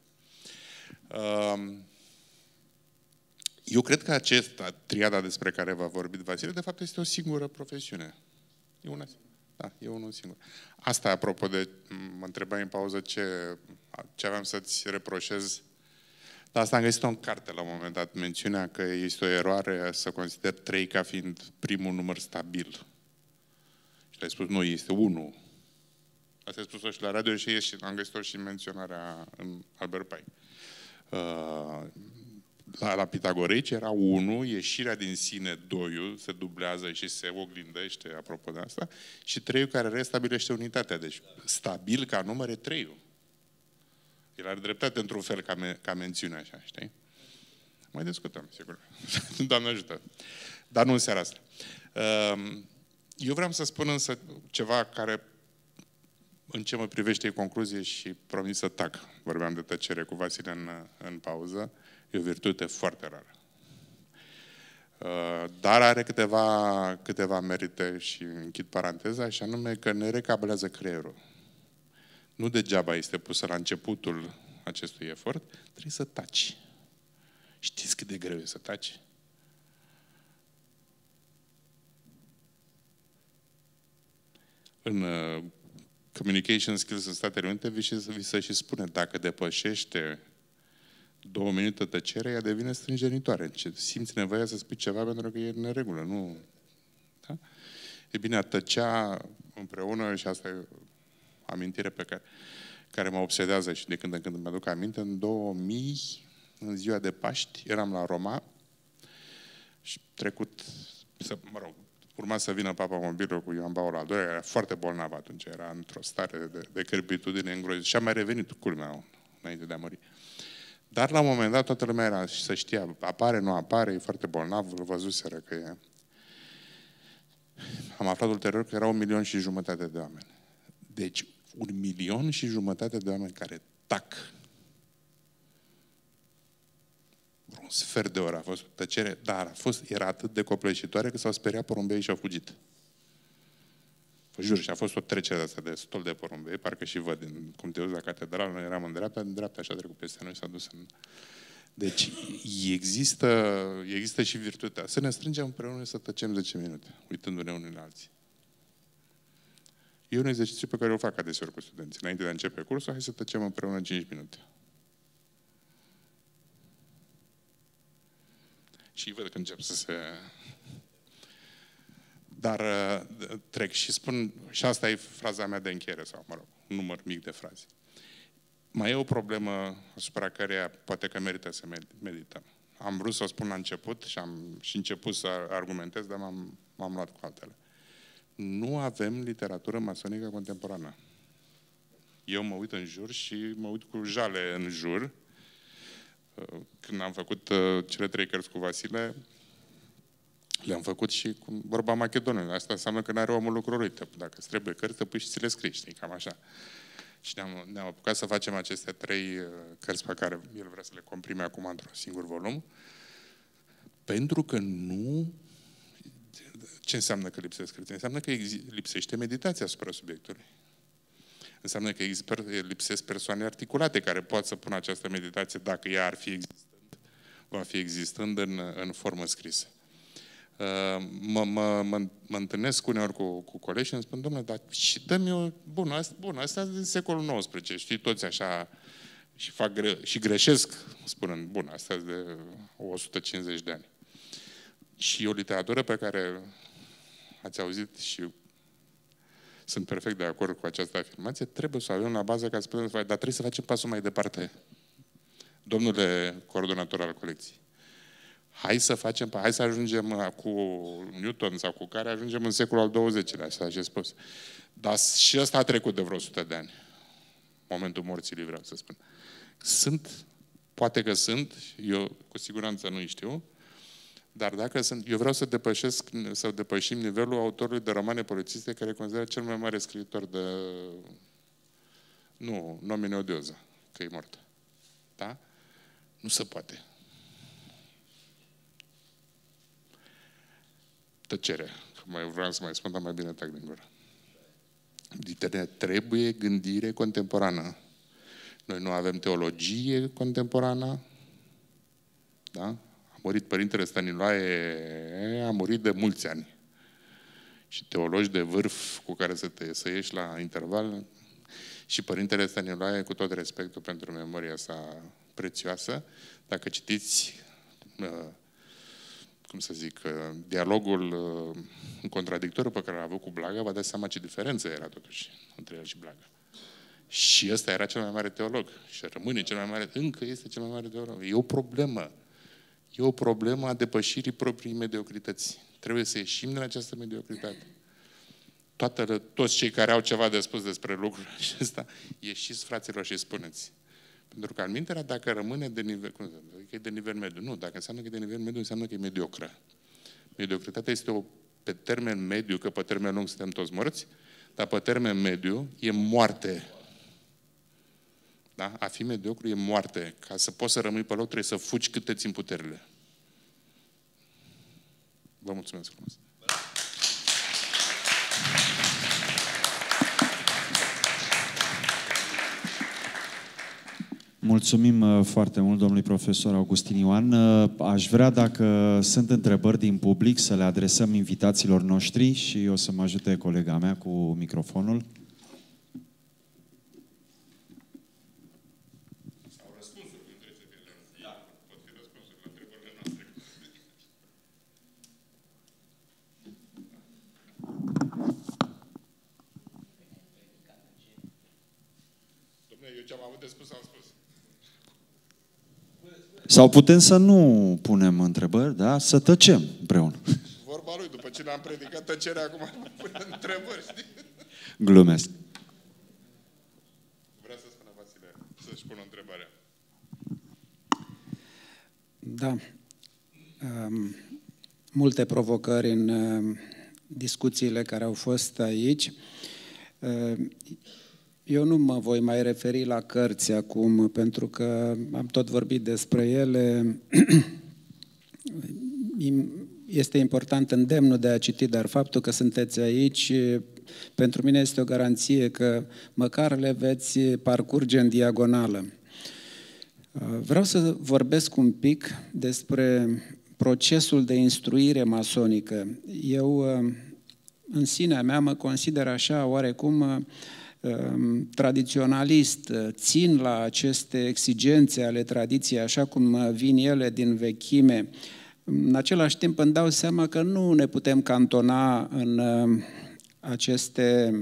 Eu cred că acesta, triada despre care v-a vorbit Vasile, de fapt este o singură profesiune. E una singură. Da, e unul singur. Asta, apropo de, mă întrebai în pauză ce aveam să-ți reproșez. Dar asta am găsit-o în carte la un moment dat, mențiunea că este o eroare să consider 3 ca fiind primul număr stabil. Și le-ai spus, nu, este 1. Asta ai spus-o și la radio și am găsit-o și în menționarea în Albert Pai. La pitagoreici era 1, ieșirea din sine 2, se dublează și se oglindește, apropo de asta, și 3 care restabilește unitatea. Deci stabil ca număr e 3. El are dreptate într-un fel ca mențiune așa, știi? Mai discutăm, sigur. Doamne ajută. Dar nu în seara asta. Eu vreau să spun însă ceva care în ce mă privește e concluzie și promit să tac. Vorbeam de tăcere cu Vasile în pauză. E o virtute foarte rară. Dar are câteva merite și închid paranteza, și anume că ne recablează creierul. Nu degeaba este pusă la începutul acestui efort, trebuie să taci. Știți cât de greu e să taci? În Communication Skills în Statele Unite vi se și spune, dacă depășește 2 minute tăcere, ea devine strânjenitoare. Simți nevoia să spui ceva pentru că e în neregulă, nu? Da? E bine, a tăcea împreună, și asta e o amintire pe care mă obsedează și de când în când îmi aduc aminte, în 2000, în ziua de Paști, eram la Roma și urma să vină Papa Mobilă cu Ioan Paul al II-lea, era foarte bolnav atunci, era într-o stare de cărpitudine îngrozită și a mai revenit, culmea, înainte de a muri. Dar la un moment dat toată lumea era să știa, apare, nu apare, e foarte bolnav, îl văzuseră că e. Am aflat ulterior că erau 1,5 milioni de oameni. Deci 1,5 milioni de oameni care tac. Un sfert de oră a fost tăcere, dar era atât de copleșitoare că s-au speriat porumbei și au fugit. Vă jur, și a fost o trecere de asta de stol de porumbei, parcă și văd cum te uiți la catedrală, noi eram în dreapta așa trecut peste noi, s-a dus în. Deci există și virtutea. Să ne strângem împreună, să tăcem 10 minute, uitându-ne unii la alții. E un exercițiu pe care o fac adeseori cu studenții. Înainte de a începe cursul, hai să tăcem împreună 5 minute. Și văd că încep să se. Dar trec și spun, și asta e fraza mea de încheiere, sau, mă rog, un număr mic de fraze. Mai e o problemă asupra căreia poate că merită să medităm. Am vrut să o spun la început și am început să argumentez, dar m-am luat cu altele. Nu avem literatură masonică contemporană. Eu mă uit în jur și mă uit cu jale în jur. Când am făcut cele 3 cărți cu Vasile, le-am făcut și cu vorba Macedoniei. Asta înseamnă că n-are omul lucruri. Uite, dacă îți trebuie cărți, te pui și ți le scrii, știi, cam așa. Și ne-am apucat să facem aceste 3 cărți pe care el vrea să le comprime acum într-un singur volum, pentru că nu Ce înseamnă că lipsesc hârtii? Înseamnă că lipsește meditația asupra subiectului. Înseamnă că lipsesc persoane articulate care pot să pună această meditație, dacă ea ar fi existând, va fi existând în formă scrisă. Mă întâlnesc uneori cu colegi și îmi spun, domnule, dar și dă-mi o... Bun, asta e din secolul XIX, știi, toți așa și greșesc, spunând, bun, asta e de 150 de ani. Și o literatură pe care ați auzit și sunt perfect de acord cu această afirmație, trebuie să o avem la bază ca să putem să facem, dar trebuie să facem pasul mai departe. Domnule coordonator al colecției, hai să ajungem cu Newton sau cu care ajungem în secolul al XX-lea, așa ce spus. Dar și ăsta a trecut de vreo 100 de ani. Momentul morții lui, vreau să spun. Poate că sunt, eu cu siguranță nu știu, dar dacă sunt, eu vreau să depășim nivelul autorului de romane polițiste care consideră cel mai mare scriitor de... Nu, nomine odioza, că e mort. Da? Nu se poate. Tăcere. Mai vreau să mai spun, dar mai bine tac din gură. Trebuie gândire contemporană. Noi nu avem teologie contemporană. Da? A murit Părintele Stăniloae, a murit de mulți ani. Și teologi de vârf cu care să ieși la interval. Și Părintele Stăniloae, cu tot respectul pentru memoria sa prețioasă, dacă citiți, cum să zic, dialogul în contradictoriu pe care l-a avut cu Blaga, vă dați seama ce diferență era totuși între el și Blaga. Și ăsta era cel mai mare teolog. Și rămâne cel mai mare, încă este cel mai mare teolog. E o problemă. E o problemă a depășirii proprii mediocrități. Trebuie să ieșim din această mediocritate. Toți cei care au ceva de spus despre lucrul acesta, ieșiți, fraților, și spuneți. Pentru că, alminterea, dacă rămâne de nivel, că e de nivel mediu, nu, dacă înseamnă că e de nivel mediu, înseamnă că e mediocră. Mediocritatea este pe termen mediu, că pe termen lung suntem toți morți, dar pe termen mediu e moarte. Da? A fi mediocru e moarte. Ca să poți să rămâi pe loc, trebuie să fugi cât te țin puterile. Vă mulțumesc frumos. Mulțumim foarte mult, domnului profesor Augustin Ioan. Aș vrea, dacă sunt întrebări din public, să le adresăm invitațiilor noștri și o să mă ajute colega mea cu microfonul. Eu ce am avut de spus, am spus. Sau putem să nu punem întrebări, da? Să tăcem împreună. Vorba lui, după ce le-am predicat tăcerea, acum pune întrebări, știi? Glumesc. Vrea să spună Vasile, să-și pună întrebarea. Da. Multe provocări în discuțiile care au fost aici. Eu nu mă voi mai referi la cărți acum, pentru că am tot vorbit despre ele. Este important îndemnul de a citi, dar faptul că sunteți aici, pentru mine este o garanție că măcar le veți parcurge în diagonală. Vreau să vorbesc un pic despre procesul de instruire masonică. Eu, în sinea mea, mă consider așa oarecum tradiționalist, țin la aceste exigențe ale tradiției așa cum vin ele din vechime. În același timp îmi dau seama că nu ne putem cantona în aceste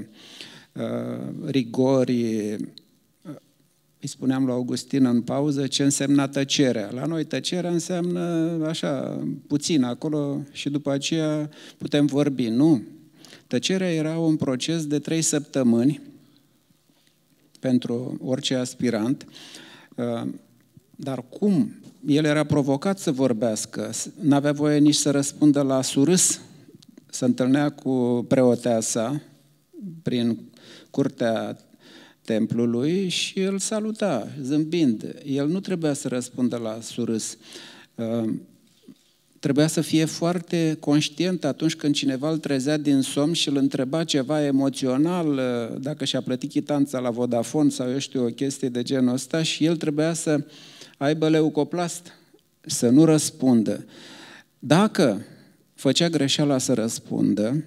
rigori. Îi spuneam lui Augustin în pauză ce însemna tăcerea. La noi tăcerea înseamnă așa puțin acolo și după aceea putem vorbi. Nu. Tăcerea era un proces de 3 săptămâni pentru orice aspirant, dar cum el era provocat să vorbească, n-avea voie nici să răspundă la surâs, se întâlnea cu preoteasa prin curtea templului și îl saluta, zâmbind. El nu trebuia să răspundă la surâs. trebuia să fie foarte conștient atunci când cineva îl trezea din somn și îl întreba ceva emoțional, dacă și-a plătit chitanța la Vodafone sau eu știu, o chestie de genul ăsta, și el trebuia să aibă leucoplast, să nu răspundă. Dacă făcea greșeala să răspundă,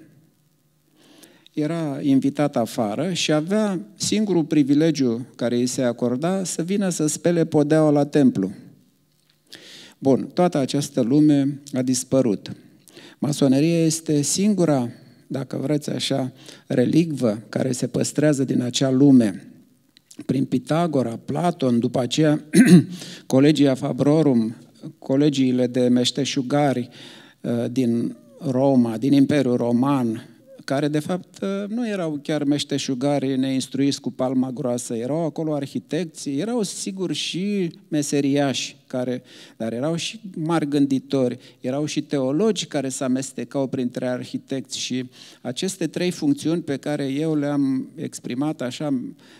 era invitat afară și avea singurul privilegiu care îi se acorda să vină să spele podeaua la templu. Bun, toată această lume a dispărut. Masoneria este singura, dacă vreți așa, relicvă care se păstrează din acea lume. Prin Pitagora, Platon, după aceea Collegia Fabrorum, colegiile de meșteșugari din Roma, din Imperiul Roman, care de fapt nu erau chiar meșteșugari neinstruiți cu palma groasă, erau acolo arhitecți, erau sigur și meseriași, dar erau și mari gânditori, erau și teologi care se amestecau printre arhitecți și aceste trei funcțiuni pe care eu le-am exprimat așa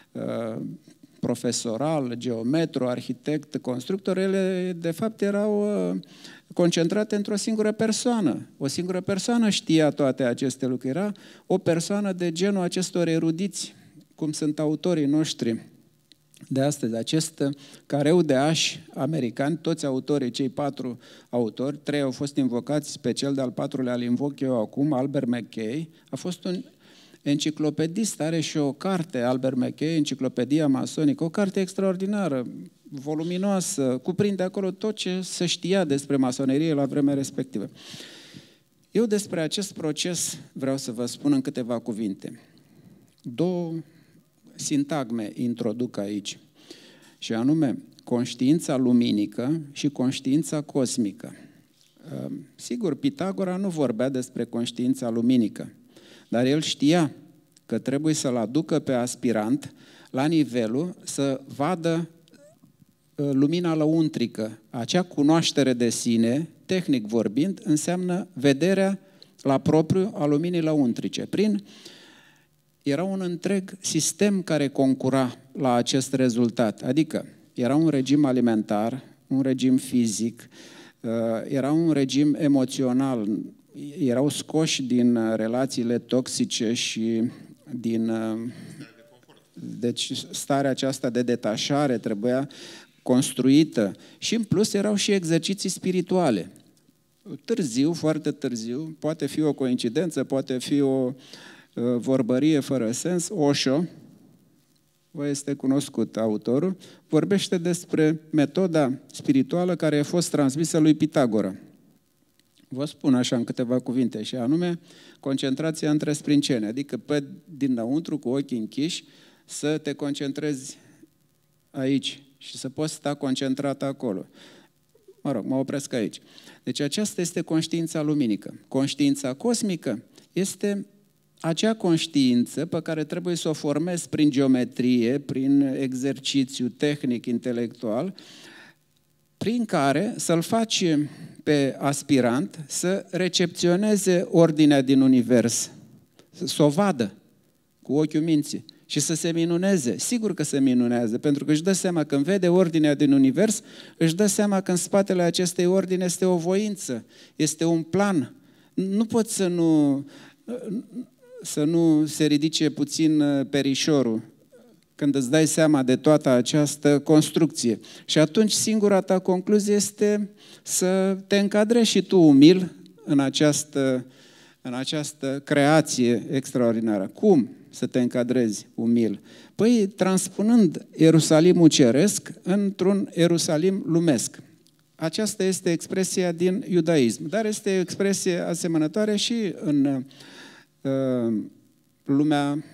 profesoral, geometru, arhitect, constructor, ele de fapt erau concentrate într-o singură persoană. O singură persoană știa toate aceste lucruri. Era o persoană de genul acestor erudiți, cum sunt autorii noștri de astăzi. Acest careu de ași americani, toți autorii, cei 4 autori, 3 au fost invocați, pe cel de-al 4-lea îl invoc eu acum, Albert McKay, a fost un enciclopedist, are și o carte, Albert McKay, Enciclopedia Masonică, o carte extraordinară, voluminoasă, cuprinde acolo tot ce se știa despre masonerie la vremea respectivă. Eu despre acest proces vreau să vă spun în câteva cuvinte. 2 sintagme introduc aici, și anume conștiința luminică și conștiința cosmică. Sigur, Pitagora nu vorbea despre conștiința luminică, dar el știa că trebuie să-l aducă pe aspirant la nivelul să vadă lumina lăuntrică. Acea cunoaștere de sine, tehnic vorbind, înseamnă vederea la propriu a luminii lăuntrice. Era un întreg sistem care concura la acest rezultat, adică era un regim alimentar, un regim fizic, era un regim emoțional, erau scoși din relațiile toxice și din... Deci starea aceasta de detașare trebuia construită și în plus erau și exerciții spirituale. Târziu, foarte târziu, poate fi o coincidență, poate fi o vorbărie fără sens, Osho, vă este cunoscut autorul, vorbește despre metoda spirituală care a fost transmisă lui Pitagora. Vă spun așa în câteva cuvinte, și anume concentrația între sprincene, adică pe dinăuntru cu ochii închiși să te concentrezi aici și să poți sta concentrat acolo. Mă rog, mă opresc aici. Deci aceasta este conștiința luminică. Conștiința cosmică este acea conștiință pe care trebuie să o formezi prin geometrie, prin exercițiu tehnic, intelectual, prin care să-l faci pe aspirant să recepționeze ordinea din univers, să o vadă cu ochiul minții și să se minuneze. Sigur că se minunează, pentru că își dă seama când vede ordinea din univers, își dă seama că în spatele acestei ordine este o voință, este un plan. Nu poți să nu se ridice puțin perișorul când îți dai seama de toată această construcție. Și atunci singura ta concluzie este să te încadrezi și tu umil în această creație extraordinară. Cum să te încadrezi umil? Păi transpunând Ierusalimul ceresc într-un Ierusalim lumesc. Aceasta este expresia din iudaism, dar este o expresie asemănătoare și în lumea,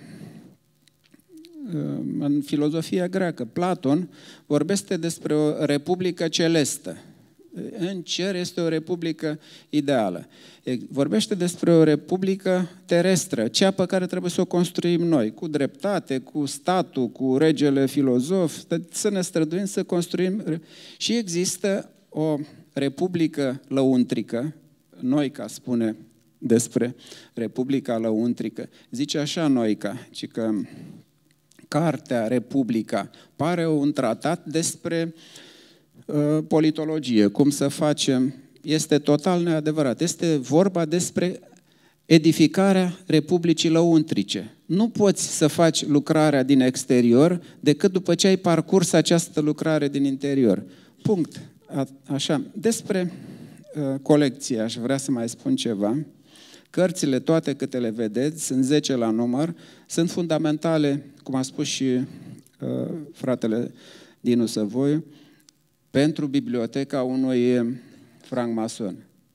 în filozofia greacă. Platon vorbește despre o republică celestă. În cer este o republică ideală. Vorbește despre o republică terestră, cea pe care trebuie să o construim noi, cu dreptate, cu statul, cu regele filozof, să ne străduim să construim. Și există o republică lăuntrică, Noica spune despre Republica Lăuntrică. Zice așa Noica, ci că cartea Republica pare un tratat despre politologie, cum să facem este total neadevărat. Este vorba despre edificarea Republicii Lăuntrice. Nu poți să faci lucrarea din exterior decât după ce ai parcurs această lucrare din interior. Punct. Așa. Despre colecție aș vrea să mai spun ceva. Cărțile, toate câte le vedeți, sunt 10 la număr, sunt fundamentale, cum a spus și fratele Dinu Săvoiu, pentru biblioteca unui francmason.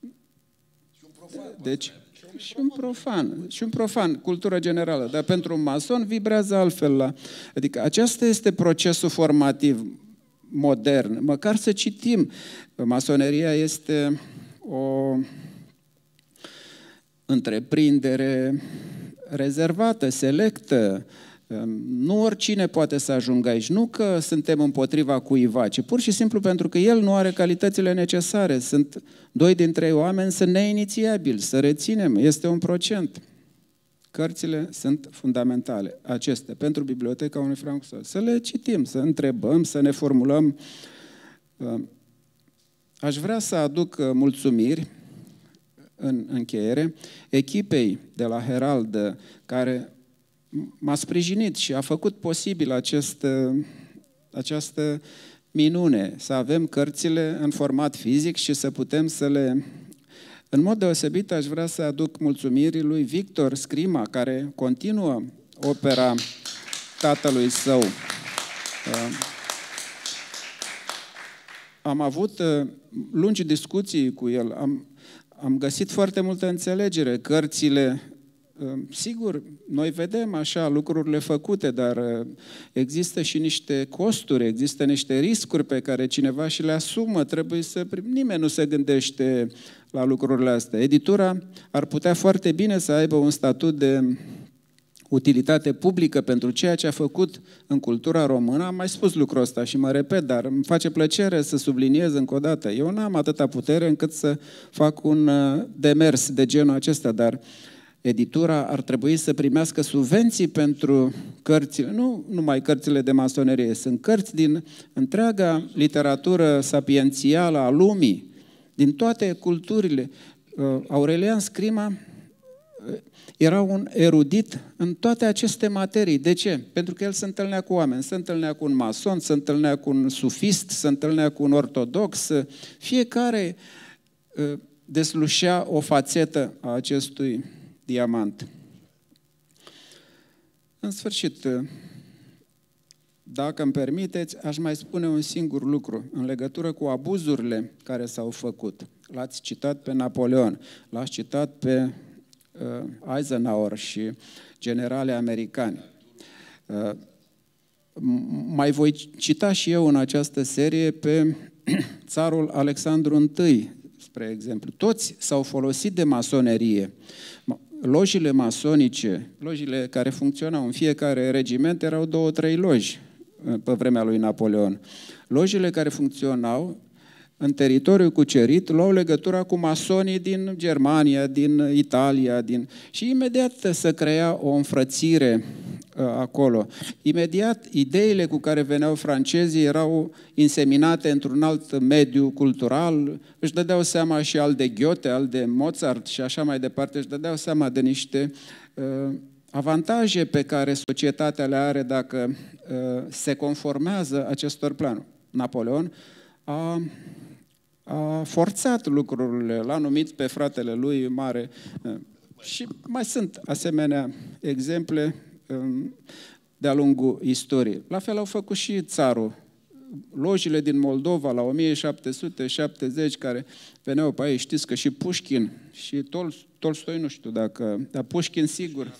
Deci, și un profan, cultură generală, dar pentru un mason vibrează altfel. Adică acesta este procesul formativ modern. Măcar să citim. Masoneria este o întreprindere rezervată, selectă. Nu oricine poate să ajungă aici. Nu că suntem împotriva cuiva, ci pur și simplu pentru că el nu are calitățile necesare. Sunt 2 din 3 oameni, sunt neinițiabili, să reținem, este un procent. Cărțile sunt fundamentale, acestea, pentru biblioteca unui francmason. Să le citim, să întrebăm, să ne formulăm. Aș vrea să aduc mulțumiri în încheiere echipei de la Herald, care m-a sprijinit și a făcut posibil această minune, să avem cărțile în format fizic și să putem să le... În mod deosebit aș vrea să aduc mulțumiri lui Victor Scrima, care continuă opera tatălui său. Am avut lungi discuții cu el, am găsit foarte multă înțelegere. Cărțile, sigur, noi vedem așa lucrurile făcute, dar există și niște costuri, există niște riscuri pe care cineva și le asumă. Nimeni nu se gândește la lucrurile astea. Editura ar putea foarte bine să aibă un statut de utilitate publică pentru ceea ce a făcut în cultura română. Am mai spus lucrul ăsta și mă repet, dar îmi face plăcere să subliniez încă o dată. Eu n-am atâta putere încât să fac un demers de genul acesta, dar editura ar trebui să primească subvenții pentru cărțile, nu numai cărțile de masonerie, sunt cărți din întreaga literatură sapiențială a lumii, din toate culturile. Aurelian Scrima era un erudit în toate aceste materii. De ce? Pentru că el se întâlnea cu oameni, se întâlnea cu un mason, se întâlnea cu un sufist, se întâlnea cu un ortodox. Fiecare deslușea o fațetă a acestui diamant. În sfârșit, dacă îmi permiteți, aș mai spune un singur lucru în legătură cu abuzurile care s-au făcut. L-ați citat pe Napoleon, l-ați citat pe Eisenhower și generale americani. Mai voi cita și eu în această serie pe țarul Alexandru I, spre exemplu. Toți s-au folosit de masonerie. Lojile masonice, lojile care funcționau în fiecare regiment, erau 2-3 loji pe vremea lui Napoleon. Lojile care funcționau în teritoriul cucerit luau legătura cu masonii din Germania, din Italia, și imediat se crea o înfrățire acolo. Imediat, ideile cu care veneau francezii erau inseminate într-un alt mediu cultural, își dădeau seama și al de Goethe, al de Mozart și așa mai departe, își dădeau seama de niște avantaje pe care societatea le are dacă se conformează acestor planuri. Napoleon a forțat lucrurile, l-a numit pe fratele lui mare și mai sunt asemenea exemple de-a lungul istoriei. La fel au făcut și țarul. Lojile din Moldova la 1770 care veneau pe aici, știți că și Pușkin și Tolstoi, nu știu dacă, dar Pușkin sigur.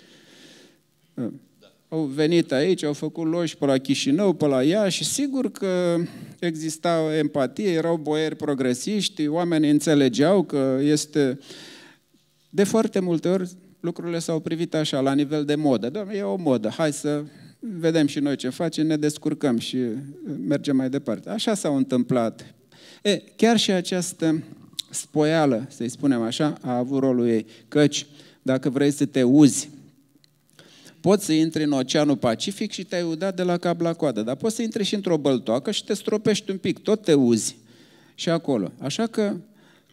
Au venit aici, au făcut loji pe la Chișinău, pe la Iași și sigur că exista empatie, erau boieri progresiști, oamenii înțelegeau că este... De foarte multe ori lucrurile s-au privit așa, la nivel de modă. Doamne, e o modă, hai să vedem și noi ce facem, ne descurcăm și mergem mai departe. Așa s-au întâmplat. Chiar și această spoială, să-i spunem așa, a avut rolul ei, căci dacă vrei să te uzi, poți să intri în Oceanul Pacific și te-ai udat de la cap la coadă, dar poți să intri și într-o băltoacă și te stropești un pic, tot te uzi și acolo. Așa că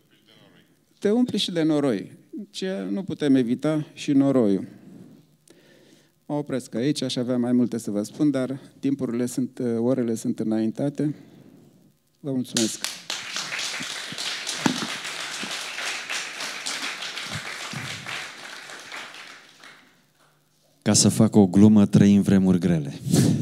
te umpli și de noroi. Ce nu putem evita și noroiul. Mă opresc aici, aș avea mai multe să vă spun, dar orele sunt înaintate. Vă mulțumesc! Ca să fac o glumă, trăim vremuri grele.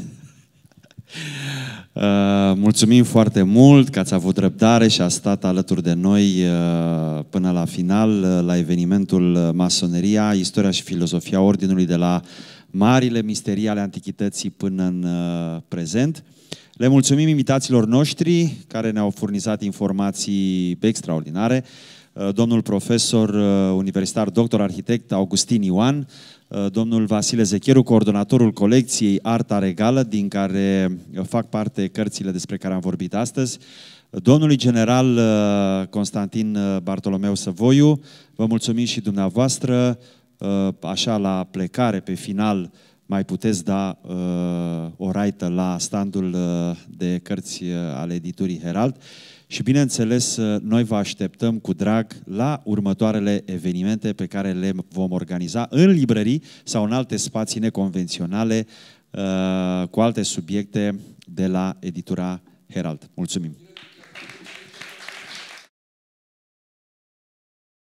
Mulțumim foarte mult că ați avut răbdare și ați stat alături de noi până la final, la evenimentul Masoneria, istoria și filozofia Ordinului de la marile misterii ale Antichității până în prezent. Le mulțumim invitațiilor noștri care ne-au furnizat informații extraordinare. Domnul profesor universitar, doctor arhitect Augustin Ioan, domnul Vasile Zecheru, coordonatorul colecției Arta Regală, din care fac parte cărțile despre care am vorbit astăzi, domnului general Constantin Bartolomeu Săvoiu, vă mulțumim și dumneavoastră, așa la plecare, pe final, mai puteți da o raită la standul de cărți ale editurii Herald. Și bineînțeles, noi vă așteptăm cu drag la următoarele evenimente pe care le vom organiza în librării sau în alte spații neconvenționale cu alte subiecte de la editura Herald. Mulțumim!